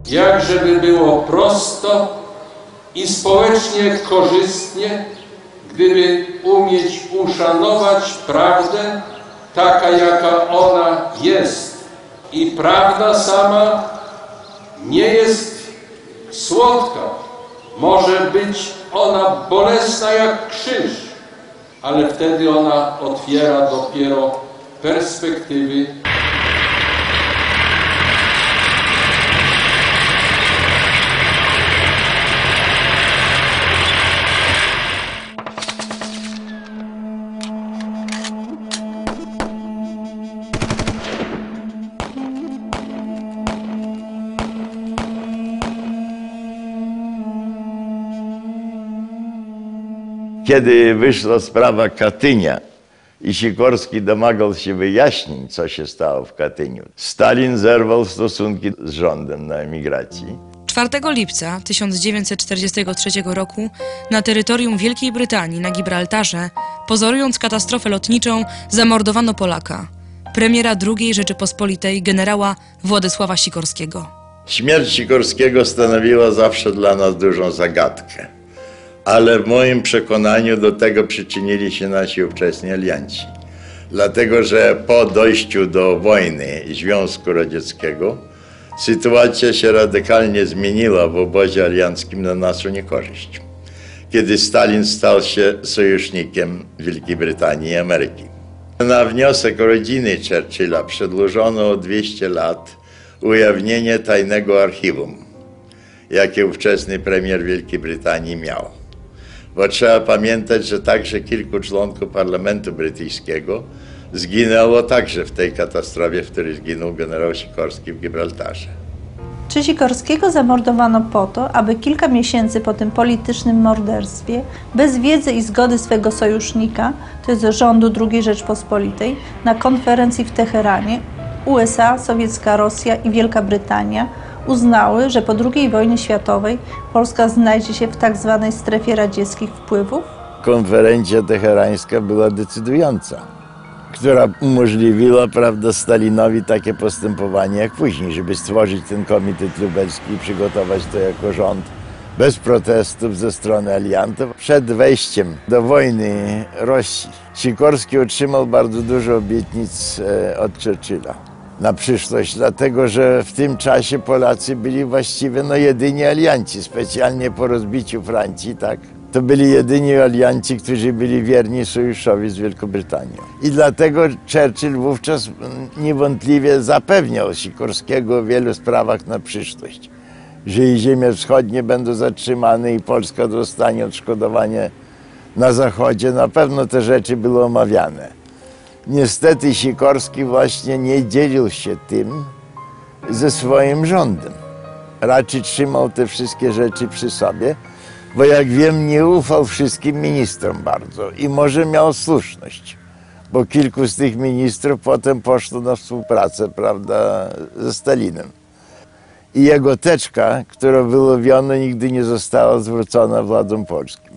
jak żeby było prosto i społecznie korzystnie, gdyby umieć uszanować prawdę taka, jaka ona jest. I prawda sama nie jest słodka. Może być ona bolesna jak krzyż, ale wtedy ona otwiera dopiero perspektywy. Kiedy wyszła sprawa Katynia i Sikorski domagał się wyjaśnień, co się stało w Katyniu, Stalin zerwał stosunki z rządem na emigracji. 4 lipca 1943 roku na terytorium Wielkiej Brytanii na Gibraltarze, pozorując katastrofę lotniczą, zamordowano Polaka, premiera II Rzeczypospolitej generała Władysława Sikorskiego. Śmierć Sikorskiego stanowiła zawsze dla nas dużą zagadkę. Ale w moim przekonaniu do tego przyczynili się nasi ówczesni alianci. Dlatego, że po dojściu do wojny Związku Radzieckiego sytuacja się radykalnie zmieniła w obozie alianckim na naszą niekorzyść, kiedy Stalin stał się sojusznikiem Wielkiej Brytanii i Ameryki. Na wniosek rodziny Churchilla przedłużono o 200 lat ujawnienie tajnego archiwum, jakie ówczesny premier Wielkiej Brytanii miał. Bo trzeba pamiętać, że także kilku członków parlamentu brytyjskiego zginęło także w tej katastrofie, w której zginął generał Sikorski w Gibraltarze. Czy Sikorskiego zamordowano po to, aby kilka miesięcy po tym politycznym morderstwie, bez wiedzy i zgody swego sojusznika, to jest rządu II Rzeczpospolitej, na konferencji w Teheranie, USA, sowiecka Rosja i Wielka Brytania uznały, że po II wojnie światowej Polska znajdzie się w tak zwanej strefie radzieckich wpływów? Konferencja teherańska była decydująca, która umożliwiła, prawda, Stalinowi takie postępowanie jak później, żeby stworzyć ten komitet lubelski i przygotować to jako rząd bez protestów ze strony aliantów. Przed wejściem do wojny Rosji Sikorski otrzymał bardzo dużo obietnic od Churchilla na przyszłość, dlatego że w tym czasie Polacy byli właściwie jedyni alianci, specjalnie po rozbiciu Francji, tak? To byli jedyni alianci, którzy byli wierni sojuszowi z Wielką Brytanią. I dlatego Churchill wówczas niewątpliwie zapewniał Sikorskiego w wielu sprawach na przyszłość, że i ziemie wschodnie będą zatrzymane i Polska dostanie odszkodowanie na zachodzie. Na pewno te rzeczy były omawiane. Niestety Sikorski właśnie nie dzielił się tym ze swoim rządem. Raczej trzymał te wszystkie rzeczy przy sobie, bo jak wiem, nie ufał wszystkim ministrom bardzo i może miał słuszność, bo kilku z tych ministrów potem poszło na współpracę, prawda, ze Stalinem. I jego teczka, którą wyłowiono, nigdy nie została zwrócona władzom polskim.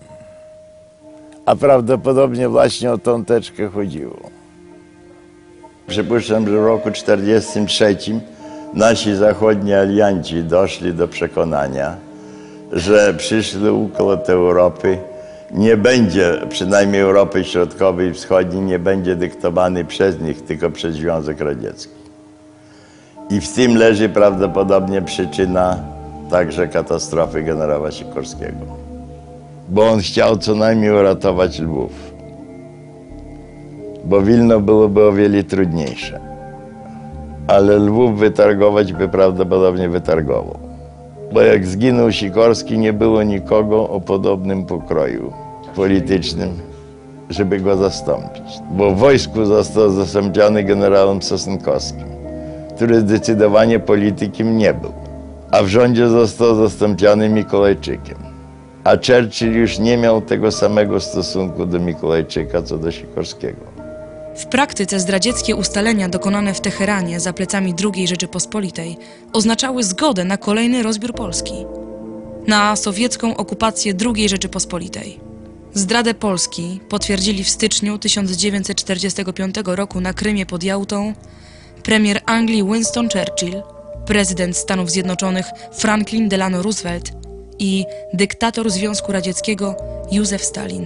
A prawdopodobnie właśnie o tą teczkę chodziło. Przypuszczam, że w roku 1943 nasi zachodni alianci doszli do przekonania, że przyszły układ Europy nie będzie, przynajmniej Europy Środkowej i Wschodniej, nie będzie dyktowany przez nich, tylko przez Związek Radziecki. I w tym leży prawdopodobnie przyczyna także katastrofy generała Sikorskiego. Bo on chciał co najmniej uratować Lwów. Bo Wilno byłoby o wiele trudniejsze. Ale Lwów wytargować by prawdopodobnie wytargował. Bo jak zginął Sikorski, nie było nikogo o podobnym pokroju politycznym, żeby go zastąpić. Bo w wojsku został zastąpiony generałem Sosnkowskim, który zdecydowanie politykiem nie był. A w rządzie został zastąpiony Mikołajczykiem. A Churchill już nie miał tego samego stosunku do Mikołajczyka, co do Sikorskiego. W praktyce zdradzieckie ustalenia dokonane w Teheranie za plecami II Rzeczypospolitej oznaczały zgodę na kolejny rozbiór Polski, na sowiecką okupację II Rzeczypospolitej. Zdradę Polski potwierdzili w styczniu 1945 roku na Krymie pod Jałtą premier Anglii Winston Churchill prezydent Stanów Zjednoczonych Franklin Delano Roosevelt i dyktator Związku Radzieckiego Józef Stalin.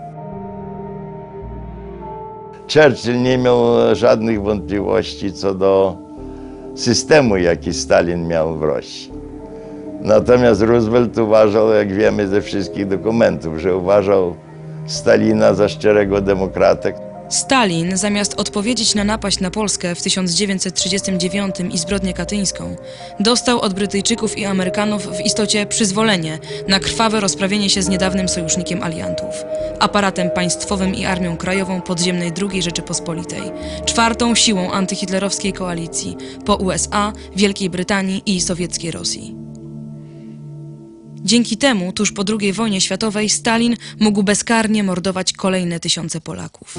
Churchill nie miał żadnych wątpliwości co do systemu, jaki Stalin miał w Rosji. Natomiast Roosevelt uważał, jak wiemy ze wszystkich dokumentów, że uważał Stalina za szczerego demokratę. Stalin, zamiast odpowiedzieć na napaść na Polskę w 1939 i zbrodnię katyńską, dostał od Brytyjczyków i Amerykanów w istocie przyzwolenie na krwawe rozprawienie się z niedawnym sojusznikiem aliantów, aparatem państwowym i Armią Krajową Podziemnej II Rzeczypospolitej, czwartą siłą antyhitlerowskiej koalicji po USA, Wielkiej Brytanii i sowieckiej Rosji. Dzięki temu, tuż po II wojnie światowej, Stalin mógł bezkarnie mordować kolejne tysiące Polaków.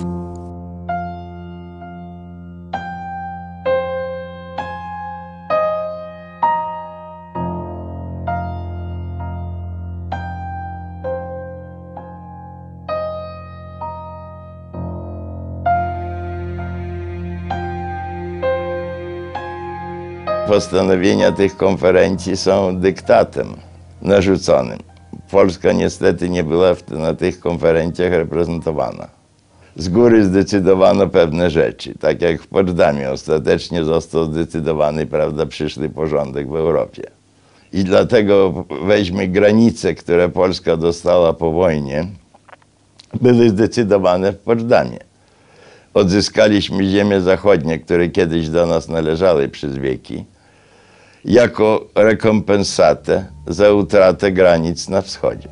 Postanowienia tych konferencji są dyktatem narzuconym. Polska niestety nie była na tych konferencjach reprezentowana. Z góry zdecydowano pewne rzeczy, tak jak w Poczdamie ostatecznie został zdecydowany, prawda, przyszły porządek w Europie. I dlatego weźmy granice, które Polska dostała po wojnie, były zdecydowane w Poczdamie. Odzyskaliśmy ziemie zachodnie, które kiedyś do nas należały przez wieki, jako rekompensatę za utratę granic na wschodzie.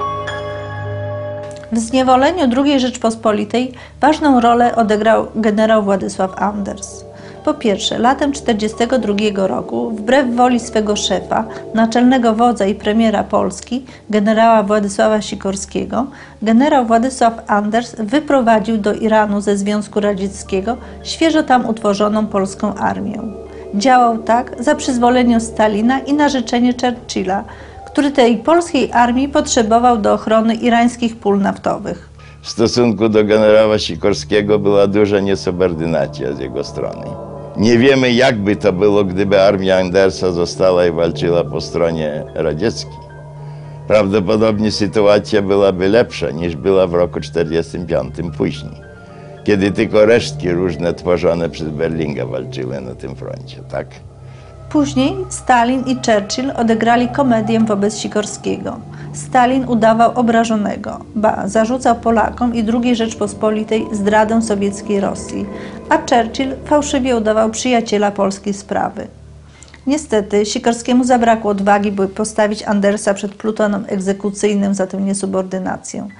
W zniewoleniu II Rzeczpospolitej ważną rolę odegrał generał Władysław Anders. Po pierwsze, latem 1942 roku, wbrew woli swego szefa, naczelnego wodza i premiera Polski, generała Władysława Sikorskiego, generał Władysław Anders wyprowadził do Iranu ze Związku Radzieckiego świeżo tam utworzoną polską armię. Działał tak za przyzwoleniem Stalina i na życzenie Churchilla, który tej polskiej armii potrzebował do ochrony irańskich pól naftowych. W stosunku do generała Sikorskiego była duża niesubordynacja z jego strony. Nie wiemy, jak by to było, gdyby armia Andersa została i walczyła po stronie radzieckiej. Prawdopodobnie sytuacja byłaby lepsza niż była w roku 1945 później, kiedy tylko resztki różne tworzone przez Berlinga walczyły na tym froncie, tak? Później Stalin i Churchill odegrali komedię wobec Sikorskiego. Stalin udawał obrażonego, zarzucał Polakom i II Rzeczpospolitej zdradę sowieckiej Rosji, a Churchill fałszywie udawał przyjaciela polskiej sprawy. Niestety Sikorskiemu zabrakło odwagi, by postawić Andersa przed plutonem egzekucyjnym za tę niesubordynację.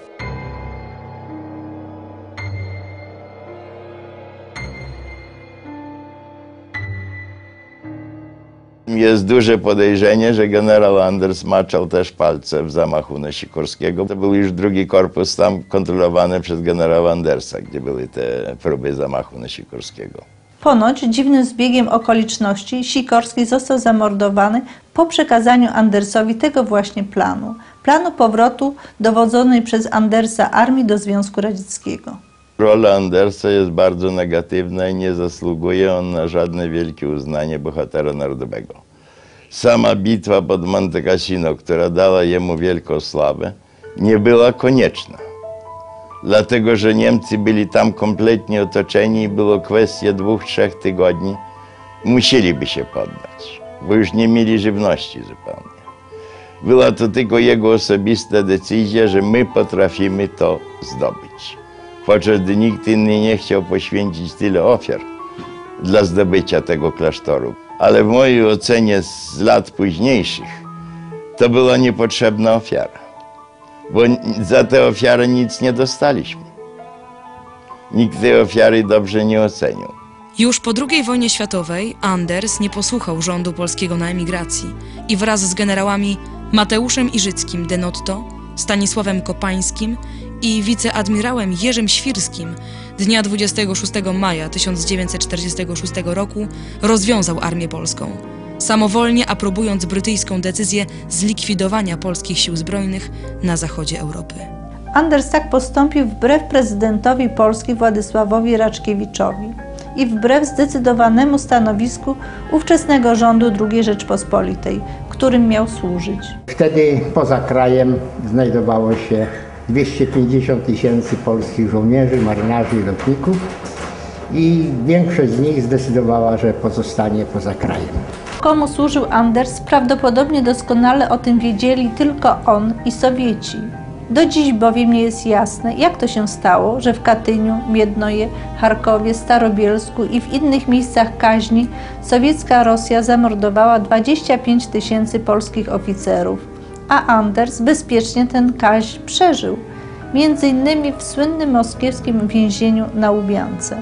Jest duże podejrzenie, że generał Anders maczał też palce w zamachu na Sikorskiego. To był już drugi korpus tam kontrolowany przez generała Andersa, gdzie były te próby zamachu na Sikorskiego. Ponoć dziwnym zbiegiem okoliczności Sikorski został zamordowany po przekazaniu Andersowi tego właśnie planu powrotu dowodzonej przez Andersa armii do Związku Radzieckiego. Rola Andersa jest bardzo negatywna i nie zasługuje on na żadne wielkie uznanie bohatera narodowego. Sama bitwa pod Monte Cassino, która dała jemu wielką sławę, nie była konieczna. Dlatego, że Niemcy byli tam kompletnie otoczeni i było kwestia 2-3 tygodni, musieliby się poddać, bo już nie mieli żywności zupełnie. Była to tylko jego osobista decyzja, że my potrafimy to zdobyć. Podczas gdy nikt inny nie chciał poświęcić tyle ofiar dla zdobycia tego klasztoru. Ale w mojej ocenie z lat późniejszych to była niepotrzebna ofiara, bo za tę ofiarę nic nie dostaliśmy. Nikt tej ofiary dobrze nie ocenił. Już po II wojnie światowej Anders nie posłuchał rządu polskiego na emigracji i wraz z generałami Mateuszem Iżyckim de Notto, Stanisławem Kopańskim i wiceadmirałem Jerzym Świrskim dnia 26 maja 1946 roku rozwiązał armię polską, samowolnie aprobując brytyjską decyzję zlikwidowania polskich sił zbrojnych na zachodzie Europy. Anders tak postąpił wbrew prezydentowi Polski Władysławowi Raczkiewiczowi i wbrew zdecydowanemu stanowisku ówczesnego rządu II Rzeczpospolitej, którym miał służyć. Wtedy poza krajem znajdowało się 250 000 polskich żołnierzy, marynarzy i lotników i większość z nich zdecydowała, że pozostanie poza krajem. Komu służył Anders, prawdopodobnie doskonale o tym wiedzieli tylko on i Sowieci. Do dziś bowiem nie jest jasne, jak to się stało, że w Katyniu, Miednoje, Charkowie, Starobielsku i w innych miejscach kaźni sowiecka Rosja zamordowała 25 000 polskich oficerów, a Anders bezpiecznie ten kaźń przeżył, między innymi w słynnym moskiewskim więzieniu na Łubiance.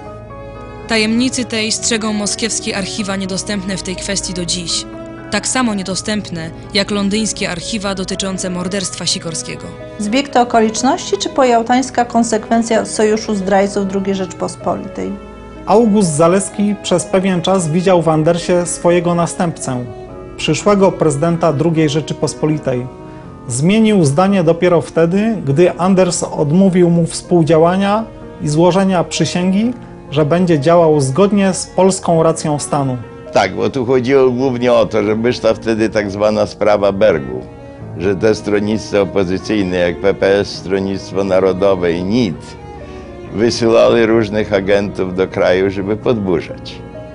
Tajemnicy tej strzegą moskiewskie archiwa niedostępne w tej kwestii do dziś. Tak samo niedostępne jak londyńskie archiwa dotyczące morderstwa Sikorskiego. Zbieg to okoliczności czy pojałtańska konsekwencja sojuszu zdrajców II Rzeczpospolitej? August Zaleski przez pewien czas widział w Andersie swojego następcę, przyszłego prezydenta II Rzeczypospolitej. Zmienił zdanie dopiero wtedy, gdy Anders odmówił mu współdziałania i złożenia przysięgi, że będzie działał zgodnie z polską racją stanu. Tak, bo tu chodziło głównie o to, że wyszła wtedy tak zwana sprawa Bergu, że te stronnictwa opozycyjne jak PPS, Stronnictwo Narodowe i NID wysyłali różnych agentów do kraju, żeby podburzać.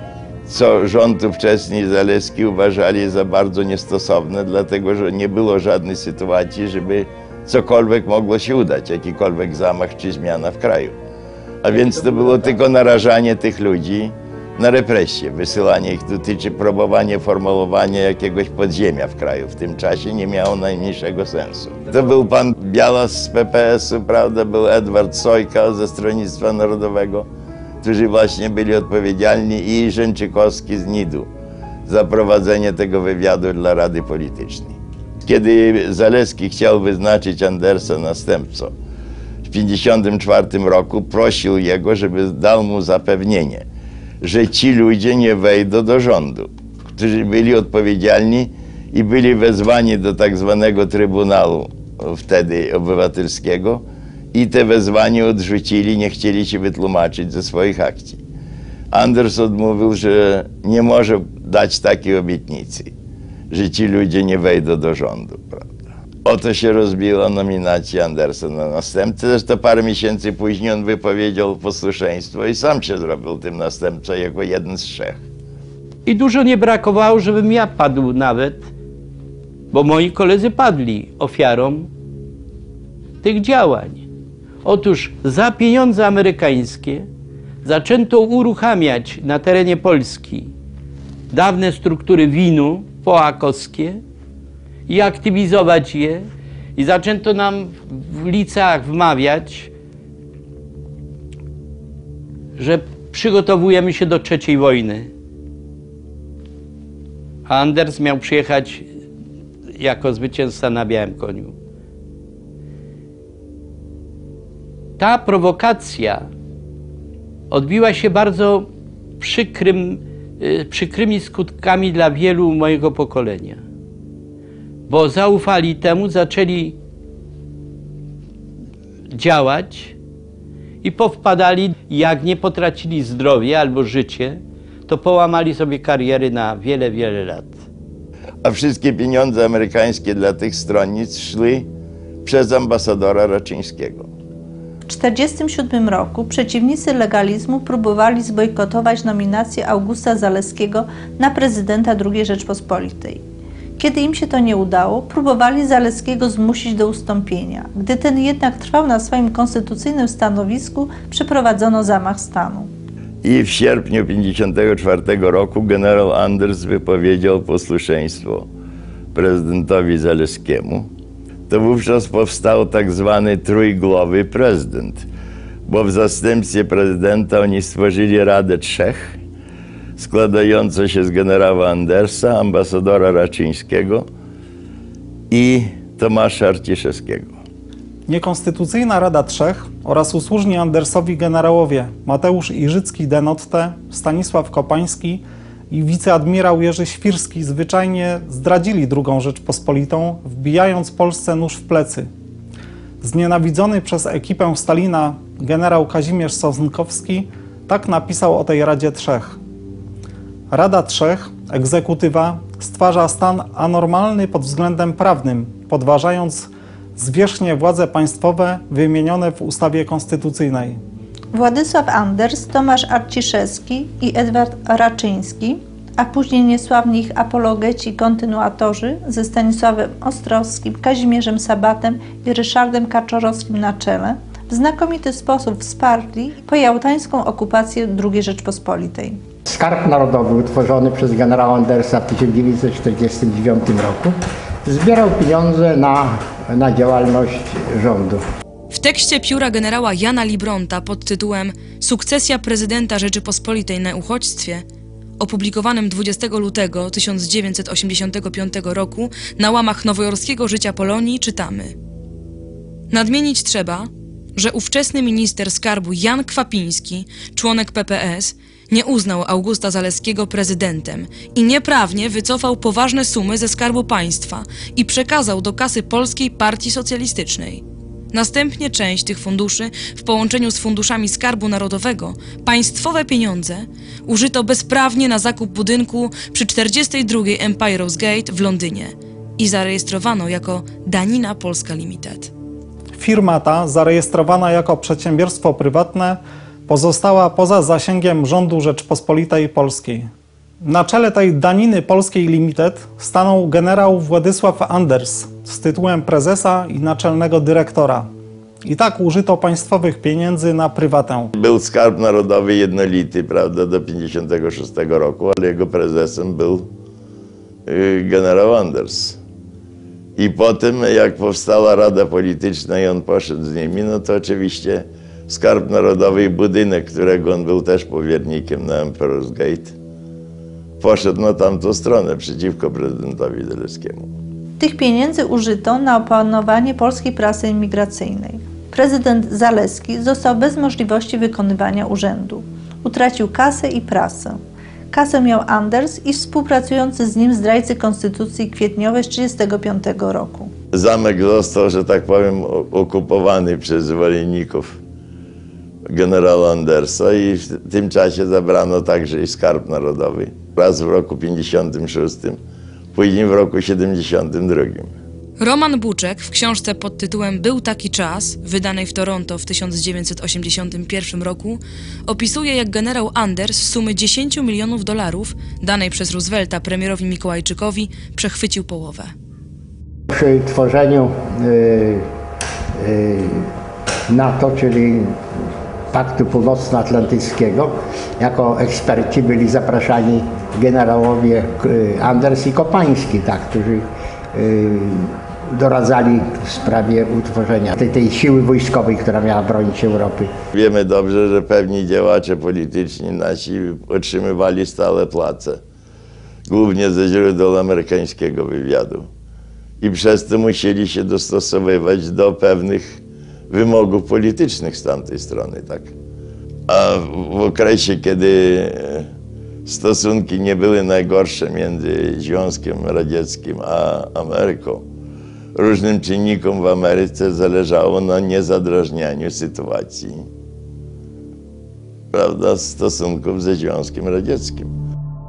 Co rząd ówczesny Zaleski uważali za bardzo niestosowne, dlatego że nie było żadnej sytuacji, żeby cokolwiek mogło się udać, jakikolwiek zamach czy zmiana w kraju. A więc to było tylko narażanie tych ludzi na represje, wysyłanie ich tutaj, czy próbowanie formułowania jakiegoś podziemia w kraju w tym czasie nie miało najmniejszego sensu. To był pan Bialas z PPS-u, prawda, był Edward Sojka ze Stronnictwa Narodowego, którzy właśnie byli odpowiedzialni, i Rzęczykowski z NID-u za prowadzenie tego wywiadu dla Rady Politycznej. Kiedy Zaleski chciał wyznaczyć Andersa następcą, w 1954 roku prosił jego, żeby dał mu zapewnienie, że ci ludzie nie wejdą do rządu, którzy byli odpowiedzialni i byli wezwani do tak zwanego Trybunału wtedy Obywatelskiego i te wezwanie odrzucili, nie chcieli się wytłumaczyć ze swoich akcji. Anders odmówił, że nie może dać takiej obietnicy, że ci ludzie nie wejdą do rządu, prawda. Oto się rozbiła nominacja Andersa na następcę. Zresztą parę miesięcy później on wypowiedział posłuszeństwo i sam się zrobił tym następcą jako jeden z trzech. I dużo nie brakowało, żebym ja padł nawet, bo moi koledzy padli ofiarą tych działań. Otóż za pieniądze amerykańskie zaczęto uruchamiać na terenie Polski dawne struktury WIN-u połakowskie i aktywizować je, i zaczęto nam w liceach wmawiać, że przygotowujemy się do III wojny. A Anders miał przyjechać jako zwycięzca na białym koniu. Ta prowokacja odbiła się bardzo przykrymi skutkami dla wielu mojego pokolenia. Bo zaufali temu, zaczęli działać i powpadali, jak nie potracili zdrowie albo życie, to połamali sobie kariery na wiele, wiele lat. A wszystkie pieniądze amerykańskie dla tych stronnic szły przez ambasadora Raczyńskiego. W 1947 roku przeciwnicy legalizmu próbowali zbojkotować nominację Augusta Zaleskiego na prezydenta II Rzeczpospolitej. Kiedy im się to nie udało, próbowali Zaleskiego zmusić do ustąpienia. Gdy ten jednak trwał na swoim konstytucyjnym stanowisku, przeprowadzono zamach stanu. I w sierpniu 1954 roku generał Anders wypowiedział posłuszeństwo prezydentowi Zaleskiemu. To wówczas powstał tak zwany trójgłowy prezydent, bo w zastępstwie prezydenta oni stworzyli Radę Trzech, składającą się z generała Andersa, ambasadora Raczyńskiego i Tomasza Arciszewskiego. Niekonstytucyjna Rada Trzech oraz usłużni Andersowi generałowie Mateusz Iżycki-Denotte, Stanisław Kopański i wiceadmirał Jerzy Świrski zwyczajnie zdradzili II Rzeczpospolitą, wbijając Polsce nóż w plecy. Znienawidzony przez ekipę Stalina generał Kazimierz Sosnkowski Tak napisał o tej Radzie Trzech. Rada Trzech, egzekutywa, stwarza stan anormalny pod względem prawnym, podważając zwierzchnie władze państwowe wymienione w ustawie konstytucyjnej. Władysław Anders, Tomasz Arciszewski i Edward Raczyński, a później niesławni ich apologeci i kontynuatorzy ze Stanisławem Ostrowskim, Kazimierzem Sabatem i Ryszardem Kaczorowskim na czele, w znakomity sposób wsparli pojałtańską okupację II Rzeczpospolitej. Skarb Narodowy utworzony przez generała Andersa w 1949 roku zbierał pieniądze na działalność rządu. W tekście pióra generała Jana Libronta pod tytułem Sukcesja prezydenta Rzeczypospolitej na uchodźstwie, opublikowanym 20 lutego 1985 roku na łamach nowojorskiego Życia Polonii, czytamy: Nadmienić trzeba, że ówczesny minister skarbu Jan Kwapiński, członek PPS, nie uznał Augusta Zaleskiego prezydentem i nieprawnie wycofał poważne sumy ze Skarbu Państwa i przekazał do kasy Polskiej Partii Socjalistycznej. Następnie część tych funduszy, w połączeniu z funduszami Skarbu Narodowego, państwowe pieniądze, użyto bezprawnie na zakup budynku przy 42 Empire Gate w Londynie i zarejestrowano jako Danina Polska Limited. Firma ta, zarejestrowana jako przedsiębiorstwo prywatne, pozostała poza zasięgiem rządu Rzeczpospolitej Polskiej. Na czele tej Daniny Polskiej Limited stanął generał Władysław Anders z tytułem prezesa i naczelnego dyrektora. I tak użyto państwowych pieniędzy na prywatę. Był Skarb Narodowy jednolity, prawda, do 1956 roku, ale jego prezesem był generał Anders. I potem, jak powstała Rada Polityczna i on poszedł z nimi, no to oczywiście Skarb Narodowy i budynek, którego on był też powiernikiem na Emperor's Gate, poszedł na tamtą stronę przeciwko prezydentowi Zaleskiemu. Tych pieniędzy użyto na opanowanie polskiej prasy imigracyjnej. Prezydent Zaleski został bez możliwości wykonywania urzędu. Utracił kasę i prasę. Kasę miał Anders i współpracujący z nim zdrajcy Konstytucji kwietniowej z 1935 roku. Zamek został, że tak powiem, okupowany przez zwolenników generała Andersa i w tym czasie zabrano także i Skarb Narodowy. Raz w roku 1956, później w roku 1972. Roman Buczek w książce pod tytułem Był taki czas, wydanej w Toronto w 1981 roku, opisuje, jak generał Anders z sumy $10 milionów, danej przez Roosevelta premierowi Mikołajczykowi, przechwycił połowę. Przy tworzeniu NATO, czyli Paktu Północnoatlantyckiego, jako eksperci byli zapraszani generałowie Anders i Kopański, tak, którzy doradzali w sprawie utworzenia tej siły wojskowej, która miała bronić Europy. Wiemy dobrze, że pewni działacze polityczni nasi otrzymywali stale płace, głównie ze źródeł amerykańskiego wywiadu. I przez to musieli się dostosowywać do pewnych wymogów politycznych z tamtej strony, tak. A w okresie, kiedy stosunki nie były najgorsze między Związkiem Radzieckim a Ameryką, różnym czynnikom w Ameryce zależało na niezadrażnianiu sytuacji, prawda, stosunków ze Związkiem Radzieckim.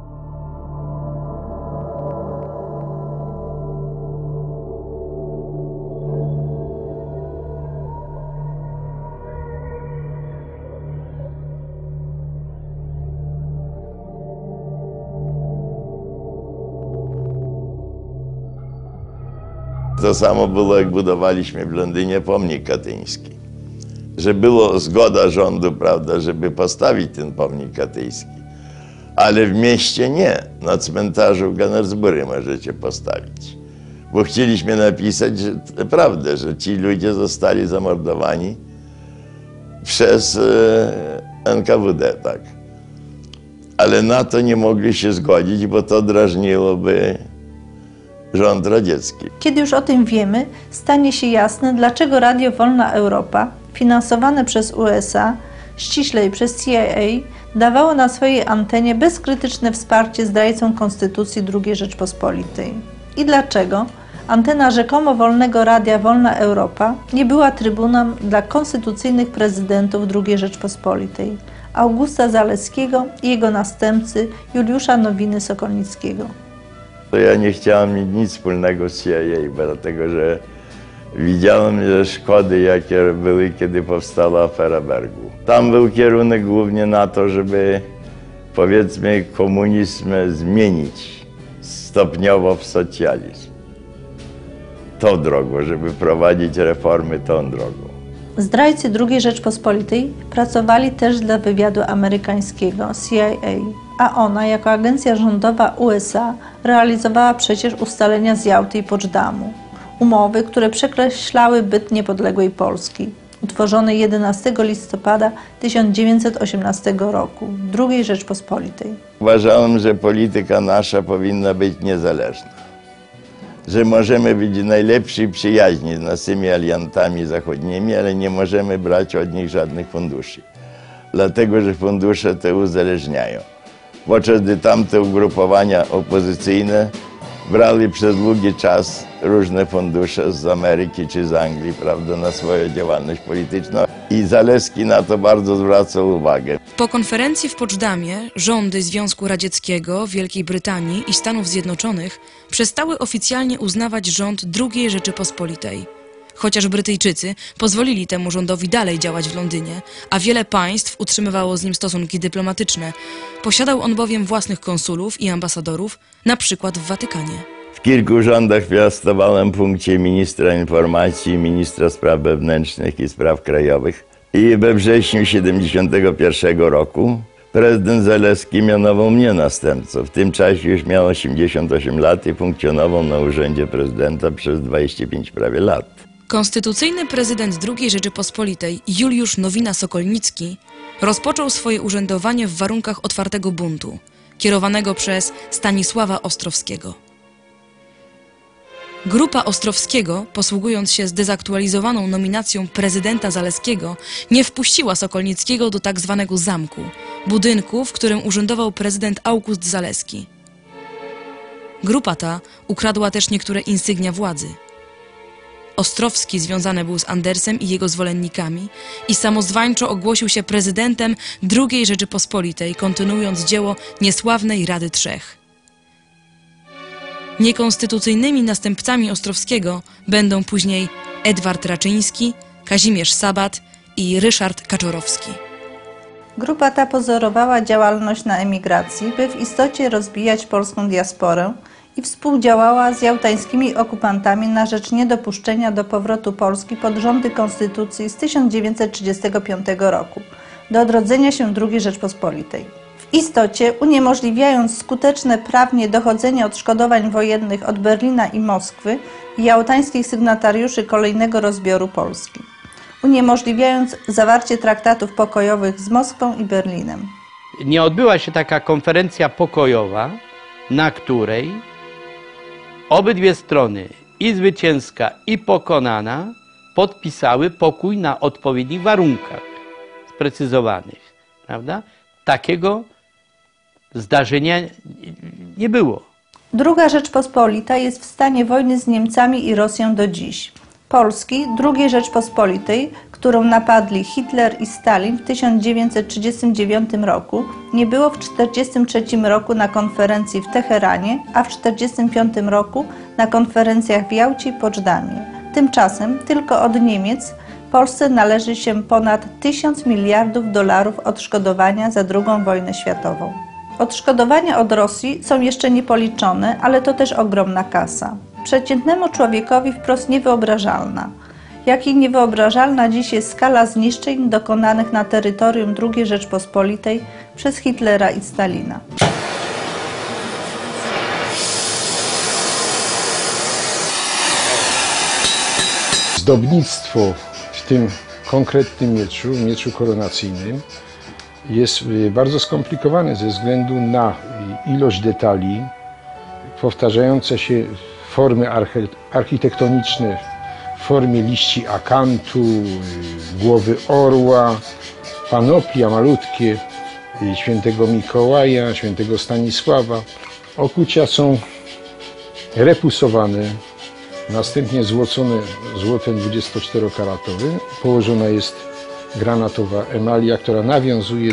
To samo było, jak budowaliśmy w Londynie pomnik katyński. Że była zgoda rządu, prawda, żeby postawić ten pomnik katyński. Ale w mieście nie. Na cmentarzu w Gunnersbury możecie postawić. Bo chcieliśmy napisać prawdę, że ci ludzie zostali zamordowani przez NKWD, tak. Ale na to nie mogli się zgodzić, bo to drażniłoby rząd radziecki. Kiedy już o tym wiemy, stanie się jasne, dlaczego Radio Wolna Europa, finansowane przez USA, ściślej przez CIA, dawało na swojej antenie bezkrytyczne wsparcie zdrajcom Konstytucji II Rzeczpospolitej. I dlaczego antena rzekomo wolnego Radia Wolna Europa nie była trybuną dla konstytucyjnych prezydentów II Rzeczpospolitej, Augusta Zaleskiego i jego następcy Juliusza Nowiny-Sokolnickiego. To ja nie chciałem mieć nic wspólnego z CIA, dlatego że widziałem że szkody, jakie były, kiedy powstała afera Bergu. Tam był kierunek głównie na to, żeby powiedzmy komunizm zmienić stopniowo w socjalizm. Tą drogą, żeby prowadzić reformy tą drogą. Zdrajcy II Rzeczpospolitej pracowali też dla wywiadu amerykańskiego CIA, a ona jako agencja rządowa USA realizowała przecież ustalenia z Jałty i Poczdamu. Umowy, które przekreślały byt niepodległej Polski, utworzonej 11 listopada 1918 roku, II Rzeczpospolitej. Uważałem, że polityka nasza powinna być niezależna. Że możemy być najlepsi przyjaźni z naszymi aliantami zachodnimi, ale nie możemy brać od nich żadnych funduszy. Dlatego, że fundusze te uzależniają. Podczas gdy tamte ugrupowania opozycyjne brali przez długi czas różne fundusze z Ameryki czy z Anglii, prawda, na swoją działalność polityczną. I Zaleski na to bardzo zwracał uwagę. Po konferencji w Poczdamie rządy Związku Radzieckiego, Wielkiej Brytanii i Stanów Zjednoczonych przestały oficjalnie uznawać rząd II Rzeczypospolitej. Chociaż Brytyjczycy pozwolili temu rządowi dalej działać w Londynie, a wiele państw utrzymywało z nim stosunki dyplomatyczne. Posiadał on bowiem własnych konsulów i ambasadorów, na przykład w Watykanie. W kilku rządach piastowałem w punkcie ministra informacji, ministra spraw wewnętrznych i spraw krajowych. I we wrześniu 1971 roku prezydent Zaleski mianował mnie następcą. W tym czasie już miał 88 lat i funkcjonował na urzędzie prezydenta przez 25 prawie lat. Konstytucyjny prezydent II Rzeczypospolitej Juliusz Nowina-Sokolnicki rozpoczął swoje urzędowanie w warunkach otwartego buntu, kierowanego przez Stanisława Ostrowskiego. Grupa Ostrowskiego, posługując się zdezaktualizowaną nominacją prezydenta Zaleskiego, nie wpuściła Sokolnickiego do tak zwanego zamku, budynku, w którym urzędował prezydent August Zaleski. Grupa ta ukradła też niektóre insygnia władzy. Ostrowski związany był z Andersem i jego zwolennikami i samozwańczo ogłosił się prezydentem II Rzeczypospolitej, kontynuując dzieło niesławnej Rady Trzech. Niekonstytucyjnymi następcami Ostrowskiego będą później Edward Raczyński, Kazimierz Sabat i Ryszard Kaczorowski. Grupa ta pozorowała działalność na emigracji, by w istocie rozbijać polską diasporę i współdziałała z jałtańskimi okupantami na rzecz niedopuszczenia do powrotu Polski pod rządy konstytucji z 1935 roku, do odrodzenia się II Rzeczpospolitej. W istocie uniemożliwiając skuteczne prawnie dochodzenie odszkodowań wojennych od Berlina i Moskwy i jałtańskich sygnatariuszy kolejnego rozbioru Polski, uniemożliwiając zawarcie traktatów pokojowych z Moskwą i Berlinem. Nie odbyła się taka konferencja pokojowa, na której obydwie strony, i zwycięska, i pokonana, podpisały pokój na odpowiednich warunkach sprecyzowanych, prawda? Takiego zdarzenia nie było. II Rzeczpospolita jest w stanie wojny z Niemcami i Rosją do dziś. Polski, II Rzeczpospolitej, którą napadli Hitler i Stalin w 1939 roku, nie było w 1943 roku na konferencji w Teheranie, a w 1945 roku na konferencjach w Jałcie i Poczdamie. Tymczasem tylko od Niemiec Polsce należy się ponad 1000 miliardów dolarów odszkodowania za II wojnę światową. Odszkodowania od Rosji są jeszcze niepoliczone, ale to też ogromna kasa. Przeciętnemu człowiekowi wprost niewyobrażalna. Jak i niewyobrażalna dziś jest skala zniszczeń dokonanych na terytorium II Rzeczpospolitej przez Hitlera i Stalina. Zdobnictwo w tym konkretnym mieczu koronacyjnym jest bardzo skomplikowane ze względu na ilość detali, powtarzające się formy architektoniczne w formie liści akantu, głowy orła, panoplia malutkie świętego Mikołaja, świętego Stanisława. Okucia są repusowane, następnie złocone złotem 24-karatowym. Położona jest granatowa emalia, która nawiązuje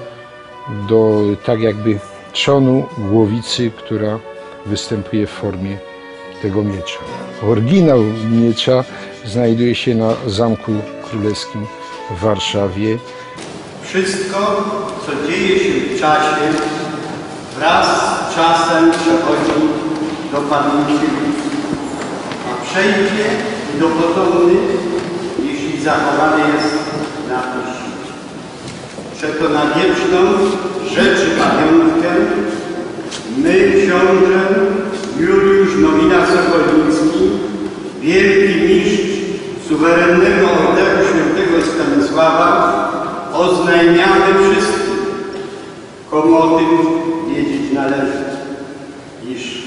do tak jakby trzonu głowicy, która występuje w formie tego miecza. Oryginał miecza znajduje się na Zamku Królewskim w Warszawie. Wszystko, co dzieje się w czasie, wraz z czasem przechodzi do pamięci ludzkiej, a przejdzie do potomnych, jeśli zachowany jest na pamięci. Przeto na wieczną rzeczy pamiątkę my, książę Juliusz Nowina-Sokolnicki, wielki mistrz suwerennego Orderu Świętego Stanisława, oznajmiamy wszystkim, komu o tym wiedzieć należy, iż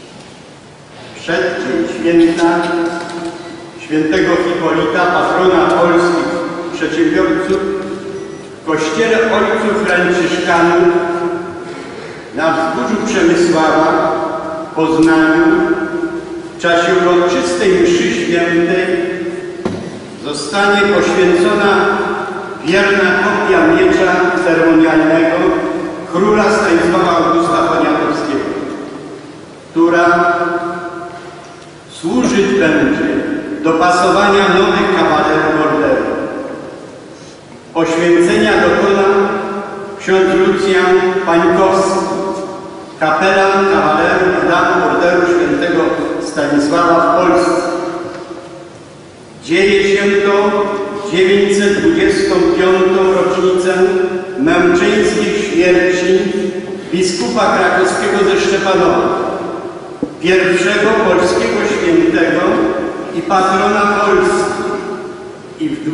przeddzień święta świętego Hipolita, patrona polskich przedsiębiorców, w kościele ojców franciszkanów na wzgórzu Przemysława w Poznaniu w czasie uroczystej mszy świętej zostanie poświęcona wierna kopia miecza ceremonialnego króla Stanisława Augusta Poniatowskiego, która służyć będzie do pasowania nowych kawalerów orderu. Poświęcenia dokona ksiądz Lucjan Pańkowski, kapelan kawalerów znaku Orderu Świętego Stanisława w Polsce. Dzieje się to 925. rocznicę męczeńskiej śmierci biskupa krakowskiego ze Szczepanowa, pierwszego polskiego świętego i patrona Polski, i w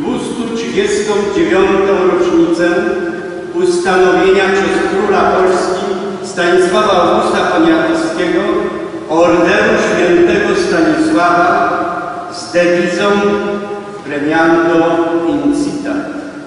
239. rocznicę ustanowienia przez króla Polski Stanisława Augusta Poniatowskiego Orderu Świętego Stanisława z dewizą Premiando Incitat.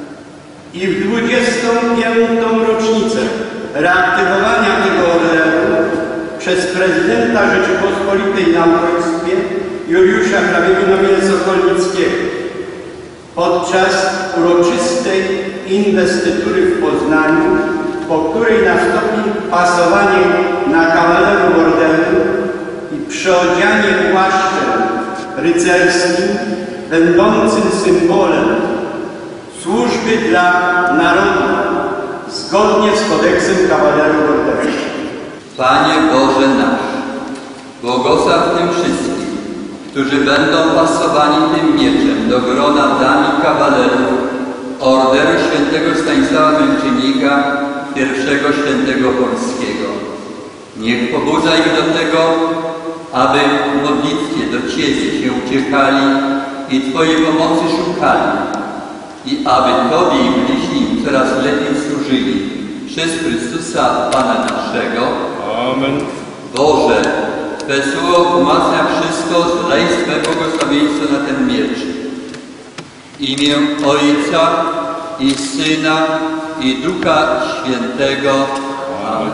I w 25. rocznicę reaktywowania tego orderu przez prezydenta Rzeczypospolitej na uchodźstwie Juliusza Nowina-Sokolnickiego podczas uroczystej inwestytury w Poznaniu, po której nastąpi pasowanie na kawalerów orderu i przyodzianie płaszczem rycerskim będącym symbolem służby dla narodu zgodnie z kodeksem kawalerów orderu. Panie Boże nasz, błogosław tym wszystkim, którzy będą pasowani tym mieczem do grona dami kawalerów Orderu Świętego Stanisława Męczennika, pierwszego świętego polskiego. Niech pobudza ich do tego, aby w modlitwie do Ciebie się uciekali i Twojej pomocy szukali i aby Tobie i bliźnim coraz lepiej służyli przez Chrystusa Pana naszego. Amen. Boże, Twe słowo umacnia wszystko, zlej swe błogosławieństwo na ten miecz. W imię Ojca i Syna i Ducha Świętego. Amen.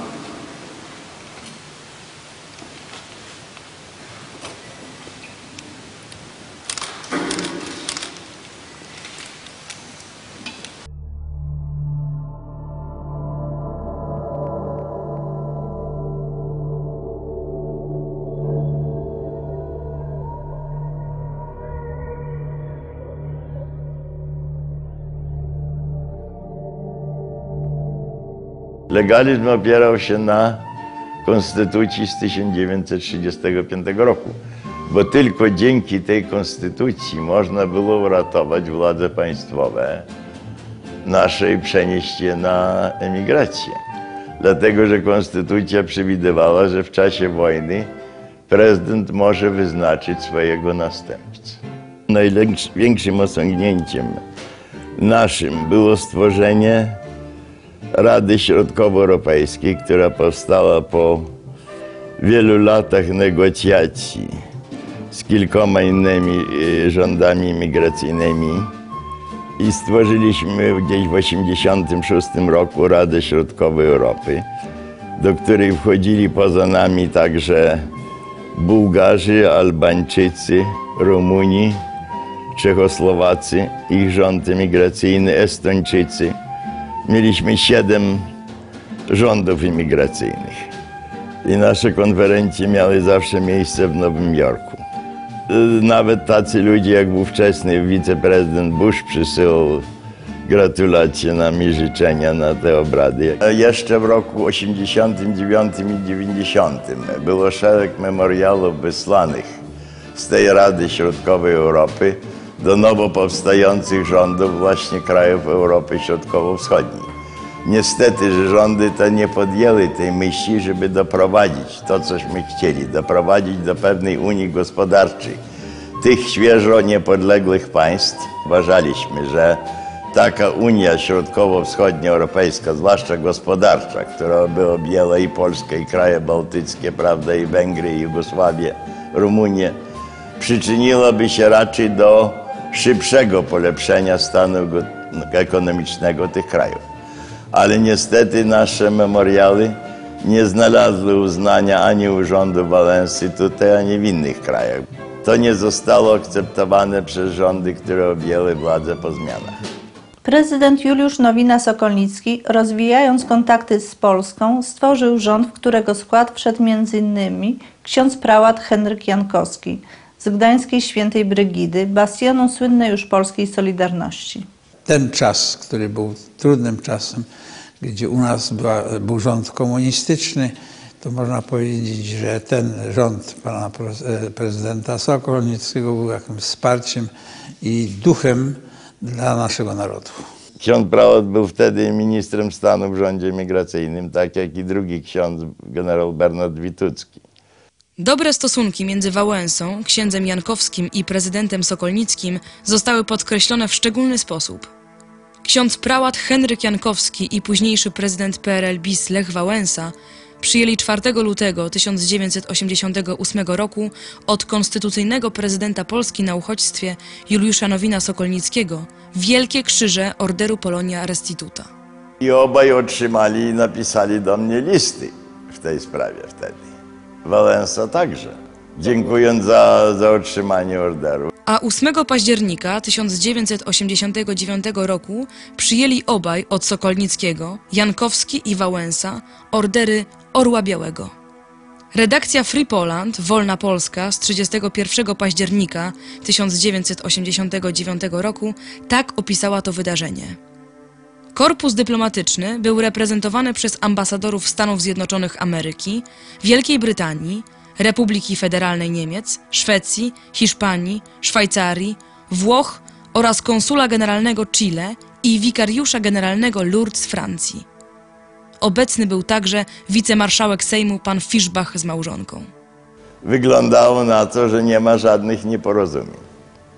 Legalizm opierał się na konstytucji z 1935 roku, bo tylko dzięki tej konstytucji można było uratować władze państwowe nasze i przenieść je na emigrację. Dlatego, że konstytucja przewidywała, że w czasie wojny prezydent może wyznaczyć swojego następcę. Największym osiągnięciem naszym było stworzenie Rady Środkowoeuropejskiej, która powstała po wielu latach negocjacji z kilkoma innymi rządami migracyjnymi i stworzyliśmy gdzieś w 1986 roku Radę Środkowej Europy, do której wchodzili poza nami także Bułgarzy, Albańczycy, Rumuni, Czechosłowacy, ich rząd emigracyjny, Estończycy. Mieliśmy 7 rządów imigracyjnych. I nasze konferencje miały zawsze miejsce w Nowym Jorku. Nawet tacy ludzie jak ówczesny wiceprezydent Bush przysyłał gratulacje nam i życzenia na te obrady. Jeszcze w roku 89 i 90 było szereg memorialów wysłanych z tej Rady Środkowej Europy do nowo powstających rządów właśnie krajów Europy Środkowo-Wschodniej. Niestety, że rządy te nie podjęły tej myśli, żeby doprowadzić to, cośmy chcieli, doprowadzić do pewnej unii gospodarczej tych świeżo niepodległych państw. Uważaliśmy, że taka Unia Środkowo-Wschodnioeuropejska, zwłaszcza gospodarcza, która by objęła i Polskę, i kraje bałtyckie, prawda, i Węgry, i Jugosławię, Rumunię, przyczyniłaby się raczej do szybszego polepszenia stanu ekonomicznego tych krajów. Ale niestety nasze memoriały nie znalazły uznania ani u rządu Wałęsy tutaj, ani w innych krajach. To nie zostało akceptowane przez rządy, które objęły władzę po zmianach. Prezydent Juliusz Nowina-Sokolnicki, rozwijając kontakty z Polską, stworzył rząd, w którego skład wszedł m.in. ksiądz prałat Henryk Jankowski z Gdańskiej Świętej Brygidy, bastionu słynnej już polskiej Solidarności. Ten czas, który był trudnym czasem, gdzie u nas był rząd komunistyczny, to można powiedzieć, że ten rząd pana prezydenta Sokolnickiego był jakimś wsparciem i duchem dla naszego narodu. Ksiądz prałat był wtedy ministrem stanu w rządzie migracyjnym, tak jak i drugi ksiądz, generał Bernard Witucki. Dobre stosunki między Wałęsą, księdzem Jankowskim i prezydentem Sokolnickim zostały podkreślone w szczególny sposób. Ksiądz prałat Henryk Jankowski i późniejszy prezydent PRL bis Lech Wałęsa przyjęli 4 lutego 1988 roku od konstytucyjnego prezydenta Polski na uchodźstwie Juliusza Nowina-Sokolnickiego wielkie krzyże Orderu Polonia Restituta. I obaj otrzymali i napisali do mnie listy w tej sprawie wtedy. Wałęsa także, dziękując za otrzymanie orderu. A 8 października 1989 roku przyjęli obaj od Sokolnickiego, Jankowski i Wałęsa, ordery Orła Białego. Redakcja Free Poland, Wolna Polska z 31 października 1989 roku tak opisała to wydarzenie. Korpus dyplomatyczny był reprezentowany przez ambasadorów Stanów Zjednoczonych Ameryki, Wielkiej Brytanii, Republiki Federalnej Niemiec, Szwecji, Hiszpanii, Szwajcarii, Włoch oraz konsula generalnego Chile i wikariusza generalnego Lourdes z Francji. Obecny był także wicemarszałek Sejmu pan Fischbach z małżonką. Wyglądało na to, że nie ma żadnych nieporozumień.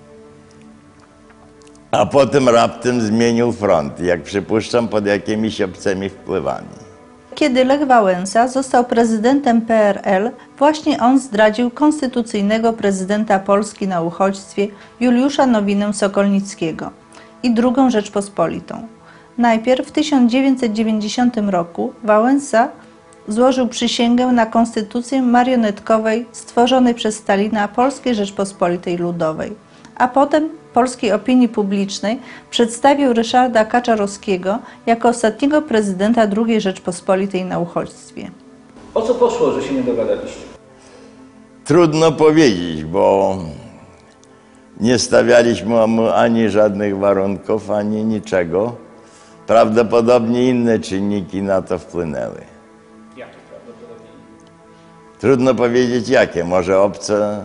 A potem raptem zmienił front, jak przypuszczam, pod jakimiś obcymi wpływami. Kiedy Lech Wałęsa został prezydentem PRL, właśnie on zdradził konstytucyjnego prezydenta Polski na uchodźstwie Juliusza Nowinę-Sokolnickiego i II Rzeczpospolitą. Najpierw w 1990 roku Wałęsa złożył przysięgę na konstytucję marionetkowej stworzonej przez Stalina Polskiej Rzeczpospolitej Ludowej, a potem polskiej opinii publicznej przedstawił Ryszarda Kaczorowskiego jako ostatniego prezydenta II Rzeczpospolitej na uchodźstwie. O co poszło, że się nie dogadaliście? Trudno powiedzieć, bo nie stawialiśmy mu ani żadnych warunków, ani niczego. Prawdopodobnie inne czynniki na to wpłynęły. Jakie prawdopodobnie? Trudno powiedzieć jakie, może obce.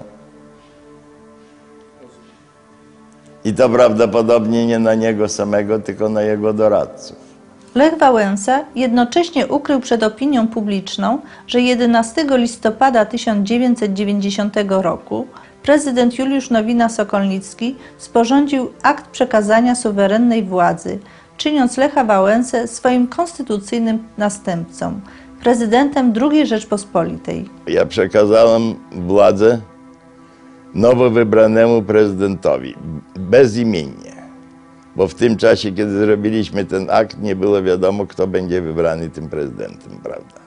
I to prawdopodobnie nie na niego samego, tylko na jego doradców. Lech Wałęsa jednocześnie ukrył przed opinią publiczną, że 11 listopada 1990 roku prezydent Juliusz Nowina-Sokolnicki sporządził akt przekazania suwerennej władzy, czyniąc Lecha Wałęsę swoim konstytucyjnym następcą, prezydentem II Rzeczpospolitej. Ja przekazałem władzę nowo wybranemu prezydentowi, bezimiennie, bo w tym czasie, kiedy zrobiliśmy ten akt, nie było wiadomo, kto będzie wybrany tym prezydentem, prawda?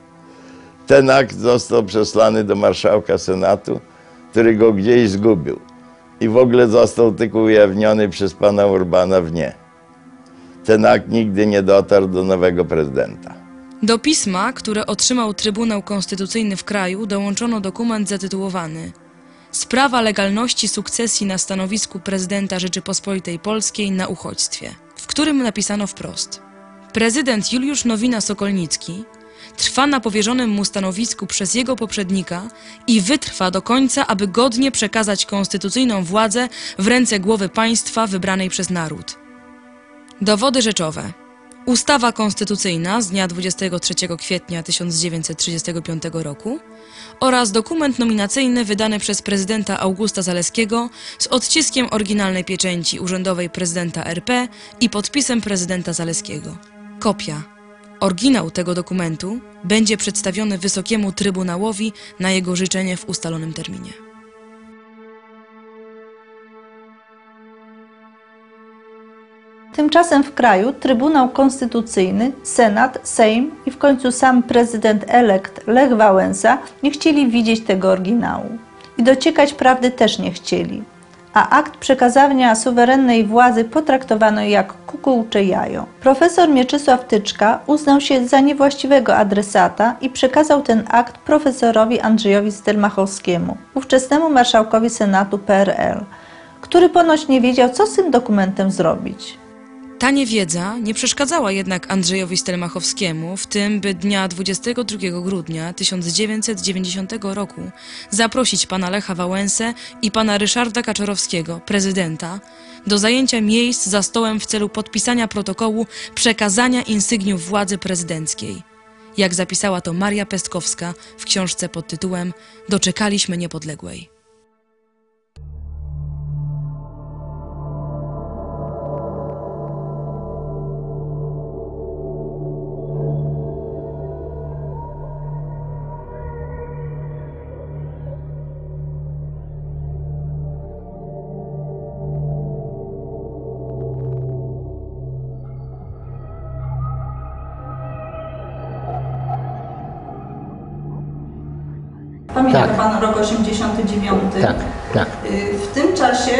Ten akt został przesłany do marszałka Senatu, który go gdzieś zgubił. i w ogóle został tylko ujawniony przez pana Urbana w nie. Ten akt nigdy nie dotarł do nowego prezydenta. Do pisma, które otrzymał Trybunał Konstytucyjny w kraju, dołączono dokument zatytułowany Sprawa legalności sukcesji na stanowisku prezydenta Rzeczypospolitej Polskiej na uchodźstwie, w którym napisano wprost: prezydent Juliusz Nowina-Sokolnicki trwa na powierzonym mu stanowisku przez jego poprzednika i wytrwa do końca, aby godnie przekazać konstytucyjną władzę w ręce głowy państwa wybranej przez naród. Dowody rzeczowe. Ustawa konstytucyjna z dnia 23 kwietnia 1935 roku oraz dokument nominacyjny wydany przez prezydenta Augusta Zaleskiego z odciskiem oryginalnej pieczęci urzędowej prezydenta RP i podpisem prezydenta Zaleskiego. Kopia. Oryginał tego dokumentu będzie przedstawiony Wysokiemu Trybunałowi na jego życzenie w ustalonym terminie. Tymczasem w kraju Trybunał Konstytucyjny, Senat, Sejm i w końcu sam prezydent elekt Lech Wałęsa nie chcieli widzieć tego oryginału. I dociekać prawdy też nie chcieli. A akt przekazania suwerennej władzy potraktowano jak kukułcze jajo. Profesor Mieczysław Tyczka uznał się za niewłaściwego adresata i przekazał ten akt profesorowi Andrzejowi Stelmachowskiemu, ówczesnemu marszałkowi Senatu PRL, który ponoć nie wiedział, co z tym dokumentem zrobić. Ta niewiedza nie przeszkadzała jednak Andrzejowi Stelmachowskiemu w tym, by dnia 22 grudnia 1990 roku zaprosić pana Lecha Wałęsę i pana Ryszarda Kaczorowskiego, prezydenta, do zajęcia miejsc za stołem w celu podpisania protokołu przekazania insygniów władzy prezydenckiej. Jak zapisała to Maria Pestkowska w książce pod tytułem Doczekaliśmy niepodległej. Pamięta Tak. Pan rok 89? Tak, tak. W tym czasie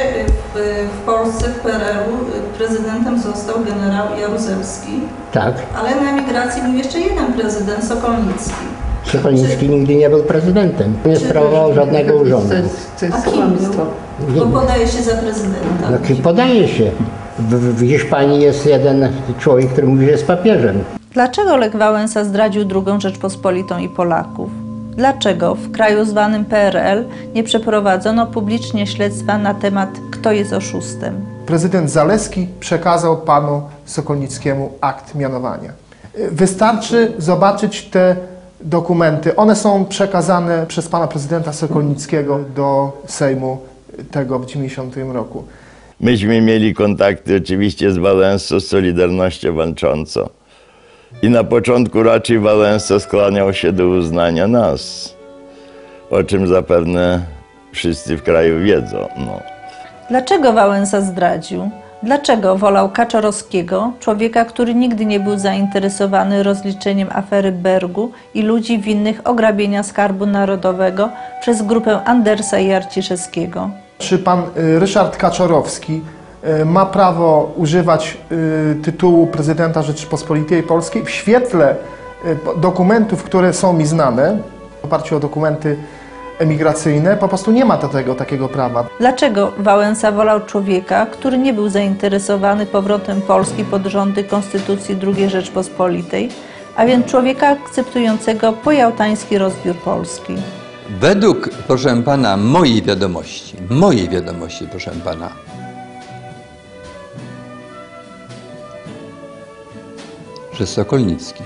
w Polsce, w PRL-u prezydentem został generał Jaruzelski, Tak. ale na emigracji był jeszcze jeden prezydent, Sokolnicki. Sokolnicki nigdy nie był prezydentem. Nie sprawował żadnego urzędu. A kim był? Bo podaje się za prezydenta. No, podaje się. W Hiszpanii jest jeden człowiek, który mówi, że jest papieżem. Dlaczego Lech Wałęsa zdradził II Rzeczpospolitą i Polaków? Dlaczego w kraju zwanym PRL nie przeprowadzono publicznie śledztwa na temat, kto jest oszustem? Prezydent Zaleski przekazał panu Sokolnickiemu akt mianowania. Wystarczy zobaczyć te dokumenty. One są przekazane przez pana prezydenta Sokolnickiego do Sejmu tego w 90 roku. Myśmy mieli kontakty oczywiście z Wałęsą, z Solidarnością Walczącą. I na początku raczej Wałęsa skłaniał się do uznania nas, o czym zapewne wszyscy w kraju wiedzą. No. Dlaczego Wałęsa zdradził? Dlaczego wolał Kaczorowskiego, człowieka, który nigdy nie był zainteresowany rozliczeniem afery Bergu i ludzi winnych ograbienia Skarbu Narodowego przez grupę Andersa i Arciszewskiego? Czy pan Ryszard Kaczorowski ma prawo używać tytułu prezydenta Rzeczypospolitej Polskiej w świetle dokumentów, które są mi znane, w oparciu o dokumenty emigracyjne, po prostu nie ma takiego prawa. Dlaczego Wałęsa wolał człowieka, który nie był zainteresowany powrotem Polski pod rządy Konstytucji II Rzeczpospolitej, a więc człowieka akceptującego pojałtański rozbiór Polski? Według, proszę pana, mojej wiadomości, proszę pana, że Sokolnicki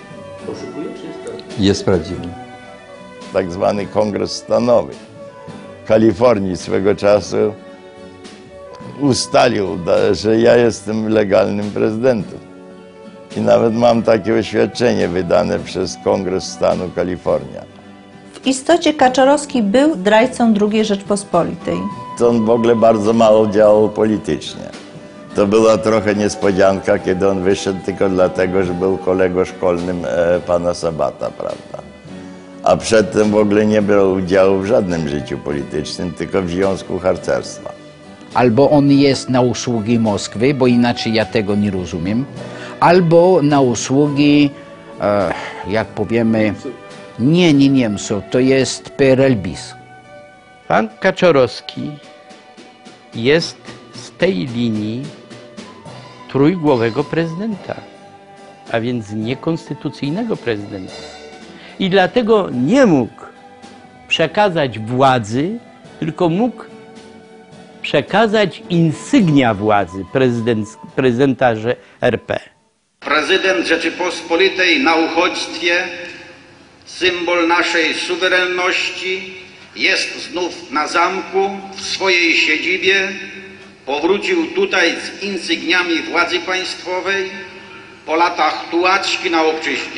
jest prawdziwy. Tak zwany Kongres Stanowy Kalifornii swego czasu ustalił, że ja jestem legalnym prezydentem. I nawet mam takie oświadczenie wydane przez Kongres Stanu Kalifornia. W istocie Kaczorowski był zdrajcą II Rzeczpospolitej. To on w ogóle bardzo mało działał politycznie. To była trochę niespodzianka, kiedy on wyszedł tylko dlatego, że był kolegą szkolnym pana Sabata, prawda? A przedtem w ogóle nie brał udziału w żadnym życiu politycznym, tylko w Związku Harcerstwa. albo on jest na usługi Moskwy, bo inaczej ja tego nie rozumiem, albo na usługi, jak powiemy, nie Niemców, to jest PRL-bis. Pan Kaczorowski jest z tej linii trójgłowego prezydenta, a więc niekonstytucyjnego prezydenta. I dlatego nie mógł przekazać władzy, tylko mógł przekazać insygnia władzy prezydenta RP. Prezydent Rzeczypospolitej na uchodźstwie, symbol naszej suwerenności, jest znów na zamku, w swojej siedzibie. Powrócił tutaj z insygniami władzy państwowej po latach tułaczki na obczyźnie.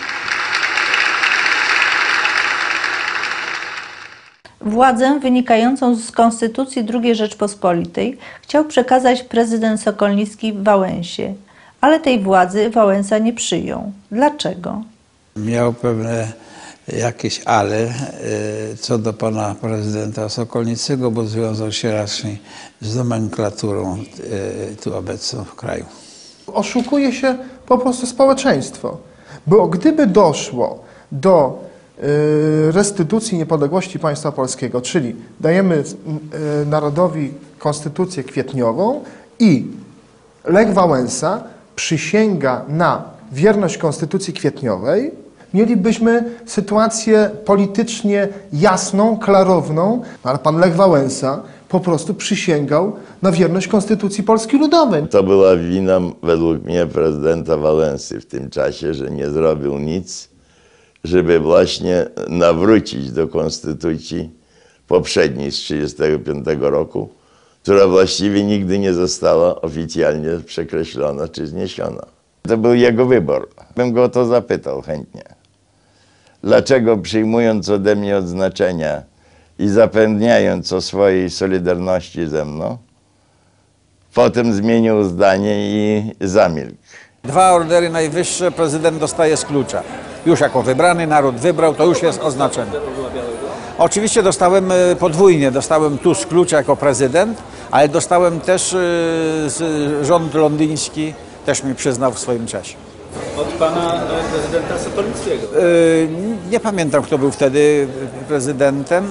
Władzę wynikającą z Konstytucji II Rzeczpospolitej chciał przekazać prezydent Sokolnicki w Wałęsie, ale tej władzy Wałęsa nie przyjął. Dlaczego? Miał pewne jakieś ale co do pana prezydenta Sokolnickiego, bo związał się raczej z nomenklaturą tu obecną w kraju. Oszukuje się po prostu społeczeństwo, bo gdyby doszło do restytucji niepodległości państwa polskiego, czyli dajemy narodowi konstytucję kwietniową i Lech Wałęsa przysięga na wierność konstytucji kwietniowej, mielibyśmy sytuację politycznie jasną, klarowną, ale pan Lech Wałęsa po prostu przysięgał na wierność Konstytucji Polski Ludowej. To była wina według mnie prezydenta Wałęsy w tym czasie, że nie zrobił nic, żeby właśnie nawrócić do konstytucji poprzedniej z 1935 roku, która właściwie nigdy nie została oficjalnie przekreślona czy zniesiona. To był jego wybór. Bym go o to zapytał chętnie. Dlaczego przyjmując ode mnie odznaczenia i zapewniając o swojej solidarności ze mną, potem zmienił zdanie i zamilkł. 2 ordery najwyższe prezydent dostaje z klucza. Już jako wybrany, naród wybrał, to już jest oznaczenie. Oczywiście dostałem podwójnie, dostałem tu z klucza jako prezydent, ale dostałem też rząd londyński, też mi przyznał w swoim czasie. Od pana prezydenta Sokolnickiego. Nie pamiętam, kto był wtedy prezydentem,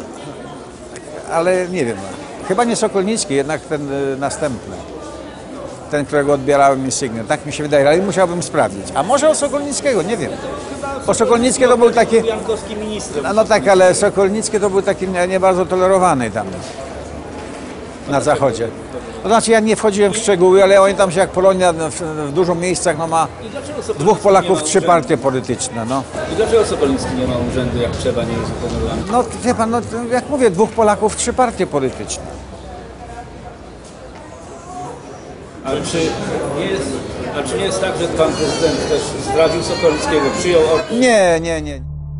ale nie wiem. Chyba nie Sokolnicki, jednak ten następny. Ten, którego odbierałem insygnię. Tak mi się wydaje, ale musiałbym sprawdzić. A może od Sokolnickiego, nie wiem. Bo Sokolnicki to był taki... Jankowski ministrem. No tak, ale Sokolnicki to był taki nie bardzo tolerowany tam na zachodzie. To znaczy ja nie wchodziłem w szczegóły, ale oni tam się jak Polonia w dużo miejscach no, ma 2 Polaków, 3 partie polityczne. No. I dlaczego Sokolnicki nie ma urzędu, jak trzeba, nie jest uhonorowany? No wie pan, no, jak mówię, 2 Polaków, 3 partie polityczne. Ale czy nie jest tak, że pan prezydent też zdradził Sokolnickiego, przyjął... Nie.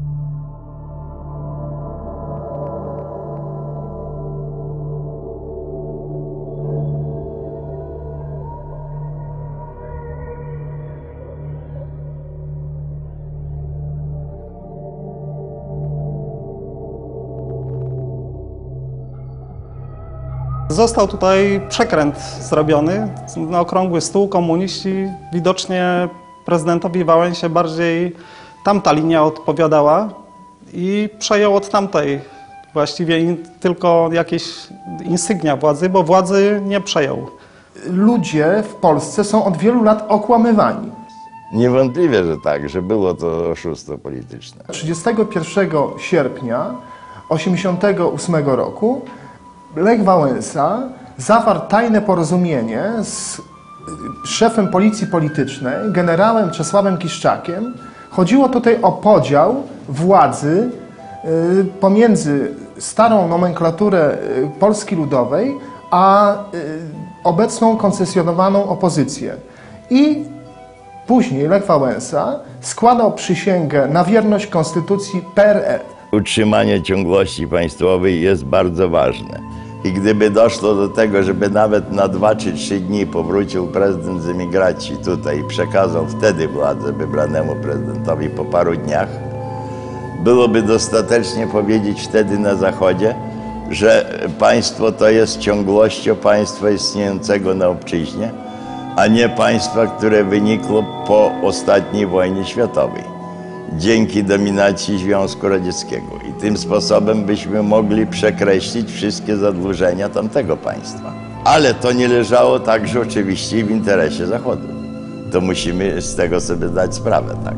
Został tutaj przekręt zrobiony na okrągły stół. Komuniści widocznie prezydentowi Wałęsie bardziej tamta linia odpowiadała i przejął od tamtej właściwie tylko jakieś insygnia władzy, bo władzy nie przejął. Ludzie w Polsce są od wielu lat okłamywani. Niewątpliwie, że tak, że było to oszustwo polityczne. 31 sierpnia 1988 roku Lech Wałęsa zawarł tajne porozumienie z szefem policji politycznej, generałem Czesławem Kiszczakiem. Chodziło tutaj o podział władzy pomiędzy starą nomenklaturę Polski Ludowej a obecną koncesjonowaną opozycję. I później Lech Wałęsa składał przysięgę na wierność konstytucji PRL. Utrzymanie ciągłości państwowej jest bardzo ważne. I gdyby doszło do tego, żeby nawet na 2 czy 3 dni powrócił prezydent z emigracji tutaj i przekazał wtedy władzę wybranemu prezydentowi po paru dniach, byłoby dostatecznie powiedzieć wtedy na Zachodzie, że państwo to jest ciągłością państwa istniejącego na obczyźnie, a nie państwa, które wynikło po ostatniej wojnie światowej, dzięki dominacji Związku Radzieckiego. I tym sposobem byśmy mogli przekreślić wszystkie zadłużenia tamtego państwa. Ale to nie leżało także oczywiście w interesie Zachodu. To musimy z tego sobie zdać sprawę, tak.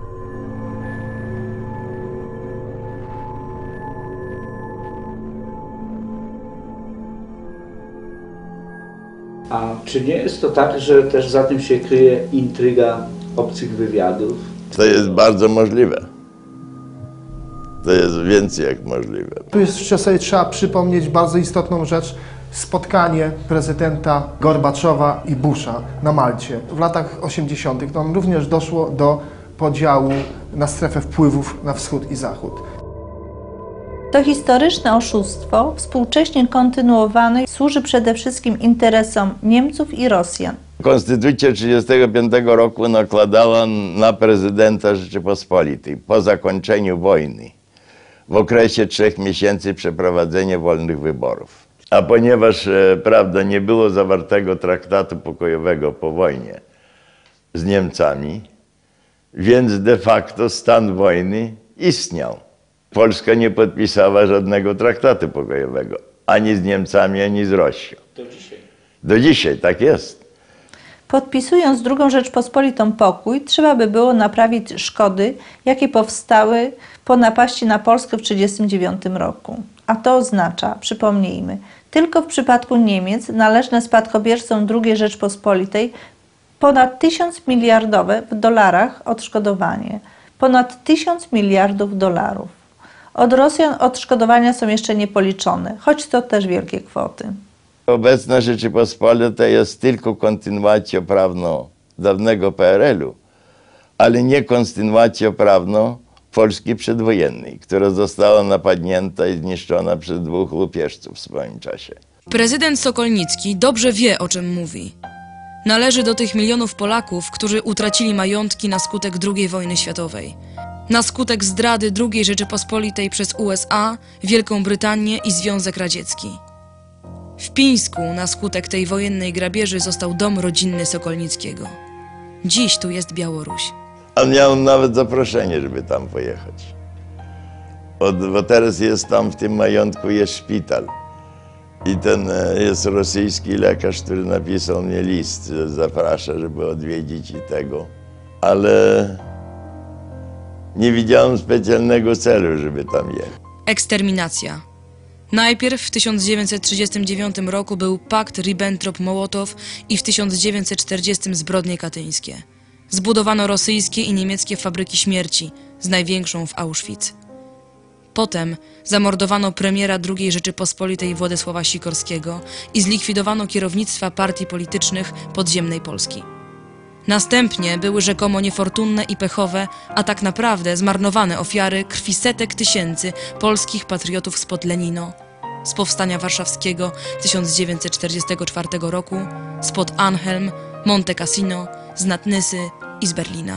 A czy nie jest to tak, że też za tym się kryje intryga obcych wywiadów? To jest bardzo możliwe. To jest więcej jak możliwe. Tu jeszcze sobie trzeba przypomnieć bardzo istotną rzecz. Spotkanie prezydenta Gorbaczowa i Busha na Malcie w latach 80. Tam również doszło do podziału na strefę wpływów na wschód i zachód. To historyczne oszustwo, współcześnie kontynuowane, służy przede wszystkim interesom Niemców i Rosjan. Konstytucja 1935 roku nakładała na prezydenta Rzeczypospolitej po zakończeniu wojny w okresie 3 miesięcy przeprowadzenie wolnych wyborów. A ponieważ, prawda, nie było zawartego traktatu pokojowego po wojnie z Niemcami, więc de facto stan wojny istniał. Polska nie podpisała żadnego traktatu pokojowego, ani z Niemcami, ani z Rosją. Do dzisiaj. Do dzisiaj, tak jest. Podpisując II Rzeczpospolitą pokój, trzeba by było naprawić szkody, jakie powstały po napaści na Polskę w 1939 roku. A to oznacza, przypomnijmy, tylko w przypadku Niemiec należne spadkobiercom II Rzeczpospolitej ponad 1000 miliardowe w dolarach odszkodowanie. Ponad 1000 miliardów dolarów. Od Rosjan odszkodowania są jeszcze niepoliczone, choć to też wielkie kwoty. Obecna Rzeczypospolita jest tylko kontynuacją prawną dawnego PRL-u, ale nie kontynuacją prawną Polski przedwojennej, która została napadnięta i zniszczona przez 2 lupieżców w swoim czasie. Prezydent Sokolnicki dobrze wie, o czym mówi. Należy do tych milionów Polaków, którzy utracili majątki na skutek II wojny światowej. Na skutek zdrady II Rzeczypospolitej przez USA, Wielką Brytanię i Związek Radziecki. W Pińsku na skutek tej wojennej grabieży został dom rodzinny Sokolnickiego. Dziś tu jest Białoruś. A miałem nawet zaproszenie, żeby tam pojechać. Bo teraz jest tam w tym majątku jest szpital. I ten jest rosyjski lekarz, który napisał mnie list, że zaprasza, żeby odwiedzić i tego. Ale nie widziałem specjalnego celu, żeby tam jechać. Eksterminacja. Najpierw w 1939 roku był pakt Ribbentrop-Mołotow i w 1940 zbrodnie katyńskie. Zbudowano rosyjskie i niemieckie fabryki śmierci, z największą w Auschwitz. Potem zamordowano premiera II Rzeczypospolitej Władysława Sikorskiego i zlikwidowano kierownictwa partii politycznych podziemnej Polski. Następnie były rzekomo niefortunne i pechowe, a tak naprawdę zmarnowane ofiary krwi setek tysięcy polskich patriotów spod Lenino, z Powstania Warszawskiego 1944 roku, spod Anhelm, Monte Cassino, z Natnysy i z Berlina.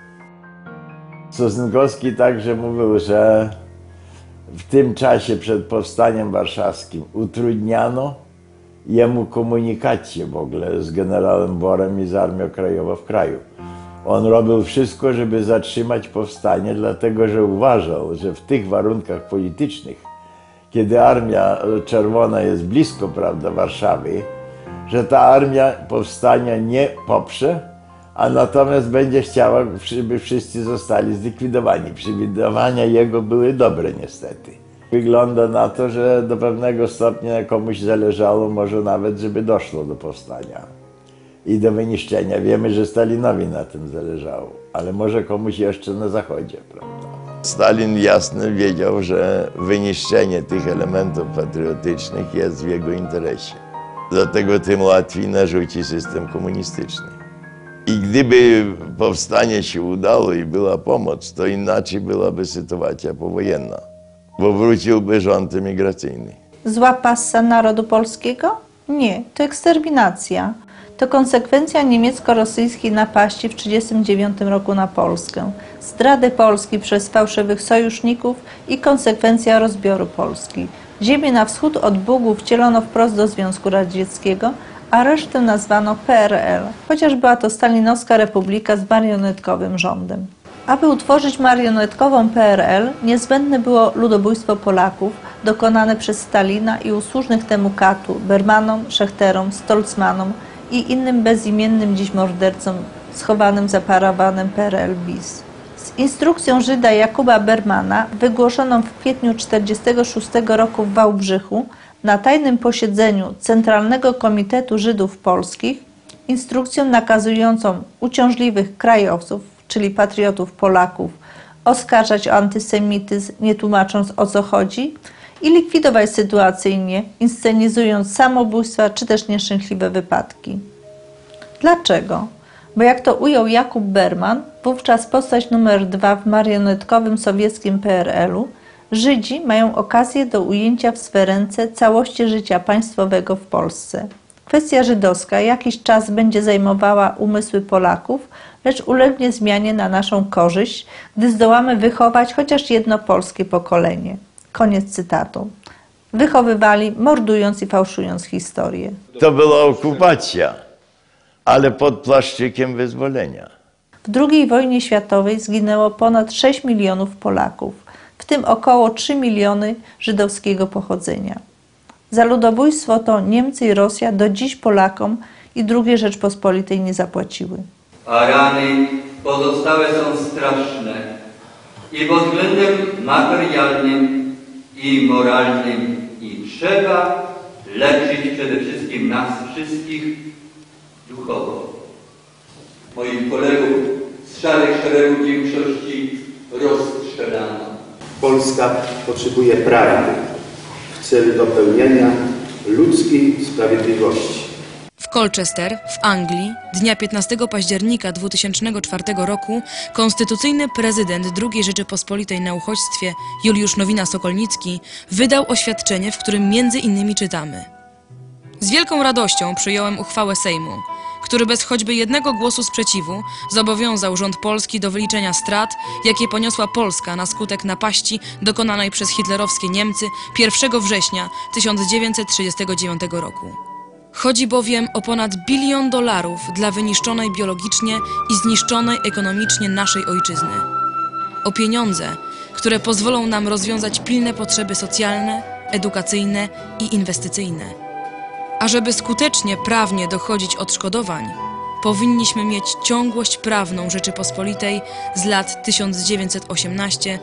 Sosnkowski także mówił, że w tym czasie przed Powstaniem Warszawskim utrudniano jemu komunikację w ogóle z generałem Borem i z Armią Krajową w kraju. On robił wszystko, żeby zatrzymać powstanie, dlatego że uważał, że w tych warunkach politycznych, kiedy Armia Czerwona jest blisko, prawda, Warszawy, że ta armia powstania nie poprze, a natomiast będzie chciała, żeby wszyscy zostali zlikwidowani. Przewidywania jego były dobre niestety. Wygląda na to, że do pewnego stopnia komuś zależało może nawet, żeby doszło do powstania i do wyniszczenia. Wiemy, że Stalinowi na tym zależało, ale może komuś jeszcze na Zachodzie, prawda? Stalin jasno wiedział, że wyniszczenie tych elementów patriotycznych jest w jego interesie. Dlatego tym łatwiej narzuci system komunistyczny. I gdyby powstanie się udało i była pomoc, to inaczej byłaby sytuacja powojenna, bo wróciłby rząd emigracyjny. Zła passa narodu polskiego? Nie, to eksterminacja. To konsekwencja niemiecko-rosyjskiej napaści w 1939 roku na Polskę, zdrady Polski przez fałszywych sojuszników i konsekwencja rozbioru Polski. Ziemię na wschód od Bugu wcielono wprost do Związku Radzieckiego, a resztę nazwano PRL, chociaż była to stalinowska republika z marionetkowym rządem. Aby utworzyć marionetkową PRL, niezbędne było ludobójstwo Polaków dokonane przez Stalina i usłużnych temu katu, Bermanom, Szechterom, Stolzmanom i innym bezimiennym dziś mordercom schowanym za parawanem PRL bis. Z instrukcją Żyda Jakuba Bermana, wygłoszoną w kwietniu 1946 roku w Wałbrzychu na tajnym posiedzeniu Centralnego Komitetu Żydów Polskich, instrukcją nakazującą uciążliwych krajowców, czyli patriotów Polaków, oskarżać o antysemityzm, nie tłumacząc o co chodzi, i likwidować sytuacyjnie, inscenizując samobójstwa czy też nieszczęśliwe wypadki. Dlaczego? Bo jak to ujął Jakub Berman, wówczas postać numer 2 w marionetkowym sowieckim PRL-u, Żydzi mają okazję do ujęcia w swe ręce całości życia państwowego w Polsce. Kwestia żydowska jakiś czas będzie zajmowała umysły Polaków, lecz ulegnie zmianie na naszą korzyść, gdy zdołamy wychować chociaż jedno polskie pokolenie. Koniec cytatu. Wychowywali, mordując i fałszując historię. To była okupacja, ale pod płaszczykiem wyzwolenia. W II wojnie światowej zginęło ponad 6 milionów Polaków, w tym około 3 miliony żydowskiego pochodzenia. Za ludobójstwo to Niemcy i Rosja do dziś Polakom i II Rzeczpospolitej nie zapłaciły. A rany pozostałe są straszne i pod względem materialnym i moralnym i trzeba leczyć przede wszystkim nas wszystkich duchowo. Moich kolegów z szarych szeregów większości rozstrzelano. Polska potrzebuje prawdy w celu dopełnienia ludzkiej sprawiedliwości. W Colchester, w Anglii, dnia 15 października 2004 roku konstytucyjny prezydent II Rzeczypospolitej na uchodźstwie Juliusz Nowina-Sokolnicki wydał oświadczenie, w którym między innymi czytamy: Z wielką radością przyjąłem uchwałę Sejmu, który bez choćby jednego głosu sprzeciwu zobowiązał rząd polski do wyliczenia strat, jakie poniosła Polska na skutek napaści dokonanej przez hitlerowskie Niemcy 1 września 1939 roku. Chodzi bowiem o ponad $1 bilion dla wyniszczonej biologicznie i zniszczonej ekonomicznie naszej ojczyzny. O pieniądze, które pozwolą nam rozwiązać pilne potrzeby socjalne, edukacyjne i inwestycyjne. A żeby skutecznie prawnie dochodzić odszkodowań, powinniśmy mieć ciągłość prawną Rzeczypospolitej z lat 1918-1939.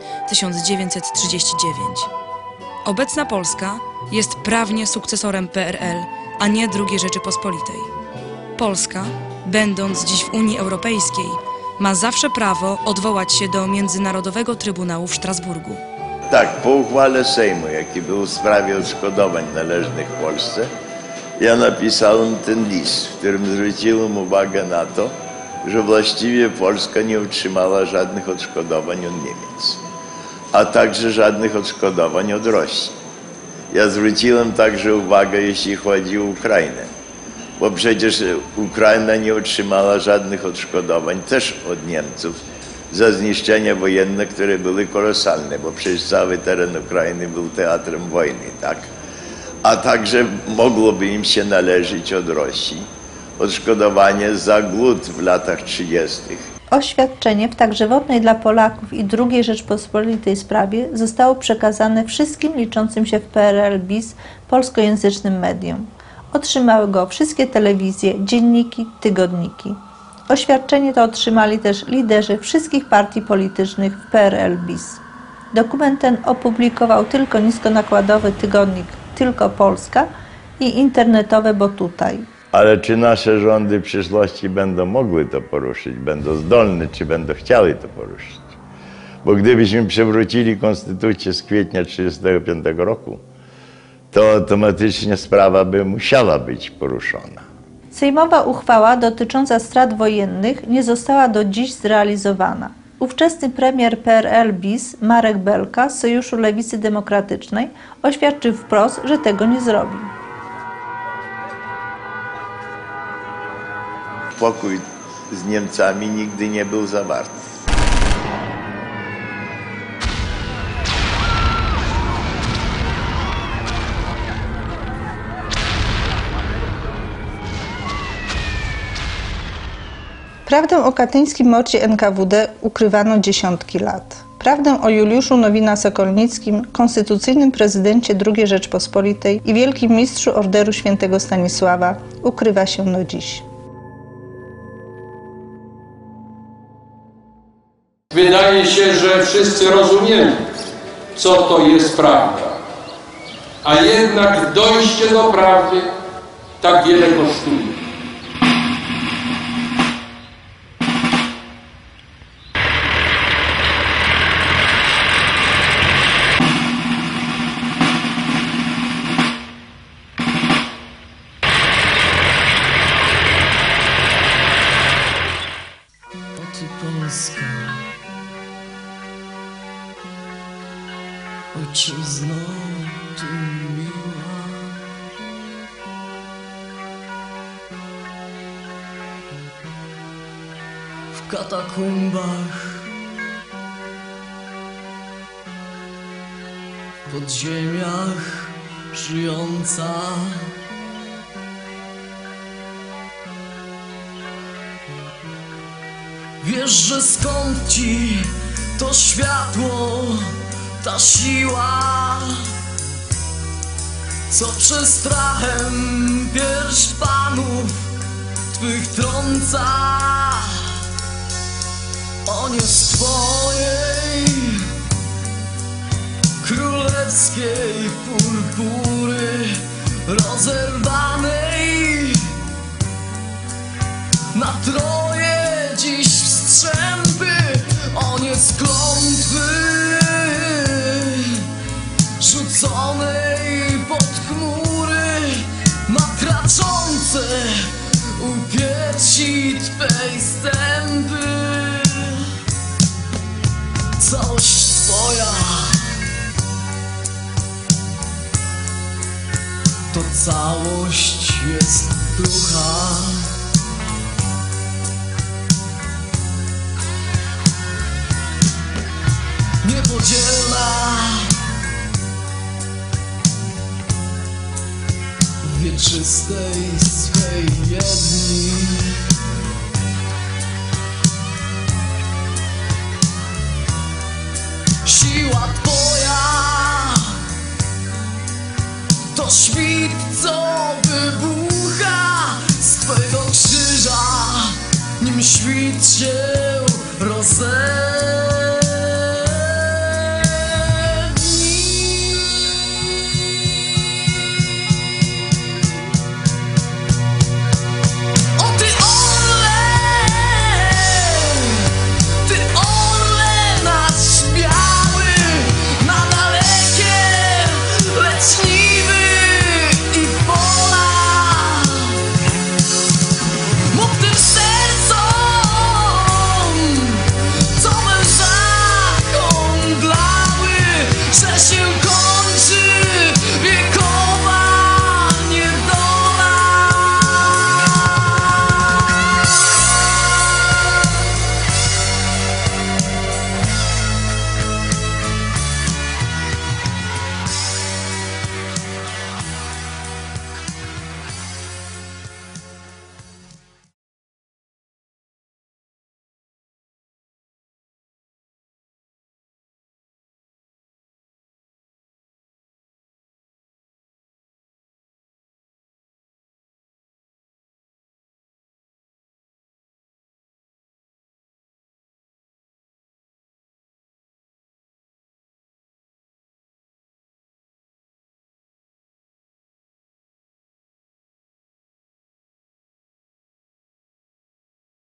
Obecna Polska jest prawnie sukcesorem PRL, a nie II Rzeczypospolitej. Polska, będąc dziś w Unii Europejskiej, ma zawsze prawo odwołać się do Międzynarodowego Trybunału w Strasburgu. Tak, po uchwale Sejmu, jaki był w sprawie odszkodowań należnych Polsce, ja napisałem ten list, w którym zwróciłem uwagę na to, że właściwie Polska nie otrzymała żadnych odszkodowań od Niemiec, a także żadnych odszkodowań od Rosji. Ja zwróciłem także uwagę, jeśli chodzi o Ukrainę, bo przecież Ukraina nie otrzymała żadnych odszkodowań też od Niemców za zniszczenia wojenne, które były kolosalne, bo przecież cały teren Ukrainy był teatrem wojny, tak? A także mogłoby im się należeć od Rosji odszkodowanie za głód w latach 30. Oświadczenie w tak żywotnej dla Polaków i II Rzeczpospolitej sprawie zostało przekazane wszystkim liczącym się w PRL bis polskojęzycznym mediom. Otrzymały go wszystkie telewizje, dzienniki, tygodniki. Oświadczenie to otrzymali też liderzy wszystkich partii politycznych w PRL bis. Dokument ten opublikował tylko niskonakładowy tygodnik Tylko Polska i internetowe Bo Tutaj. Ale czy nasze rządy w przyszłości będą mogły to poruszyć, będą zdolne, czy będą chciały to poruszyć? Bo gdybyśmy przywrócili konstytucję z kwietnia 1935 roku, to automatycznie sprawa by musiała być poruszona. Sejmowa uchwała dotycząca strat wojennych nie została do dziś zrealizowana. Ówczesny premier PRL bis Marek Belka z Sojuszu Lewicy Demokratycznej oświadczył wprost, że tego nie zrobi. Pokój z Niemcami nigdy nie był zawarty. Prawdę o katyńskim mordzie NKWD ukrywano dziesiątki lat. Prawdę o Juliuszu Nowina-Sokolnickim, konstytucyjnym prezydencie II Rzeczpospolitej i wielkim mistrzu Orderu Świętego Stanisława ukrywa się do dziś. Wydaje się, że wszyscy rozumiemy, co to jest prawda. A jednak dojście do prawdy tak wiele kosztuje. Polska, ojczyzno Ty miła, w katakumbach, w podziemiach żyjąca. Wiesz, że skąd Ci to światło, ta siła, co przestrachem pierś panów Twych trąca. O nie z Twojej królewskiej purpury rozerwanej na troje dziś wstrzępy, o nie z klątwy rzuconej pod chmury matraczące u piersi Twej stępy. Całość Twoja to całość jest ducha. Niepodzielna, w wieczystej swej jedni.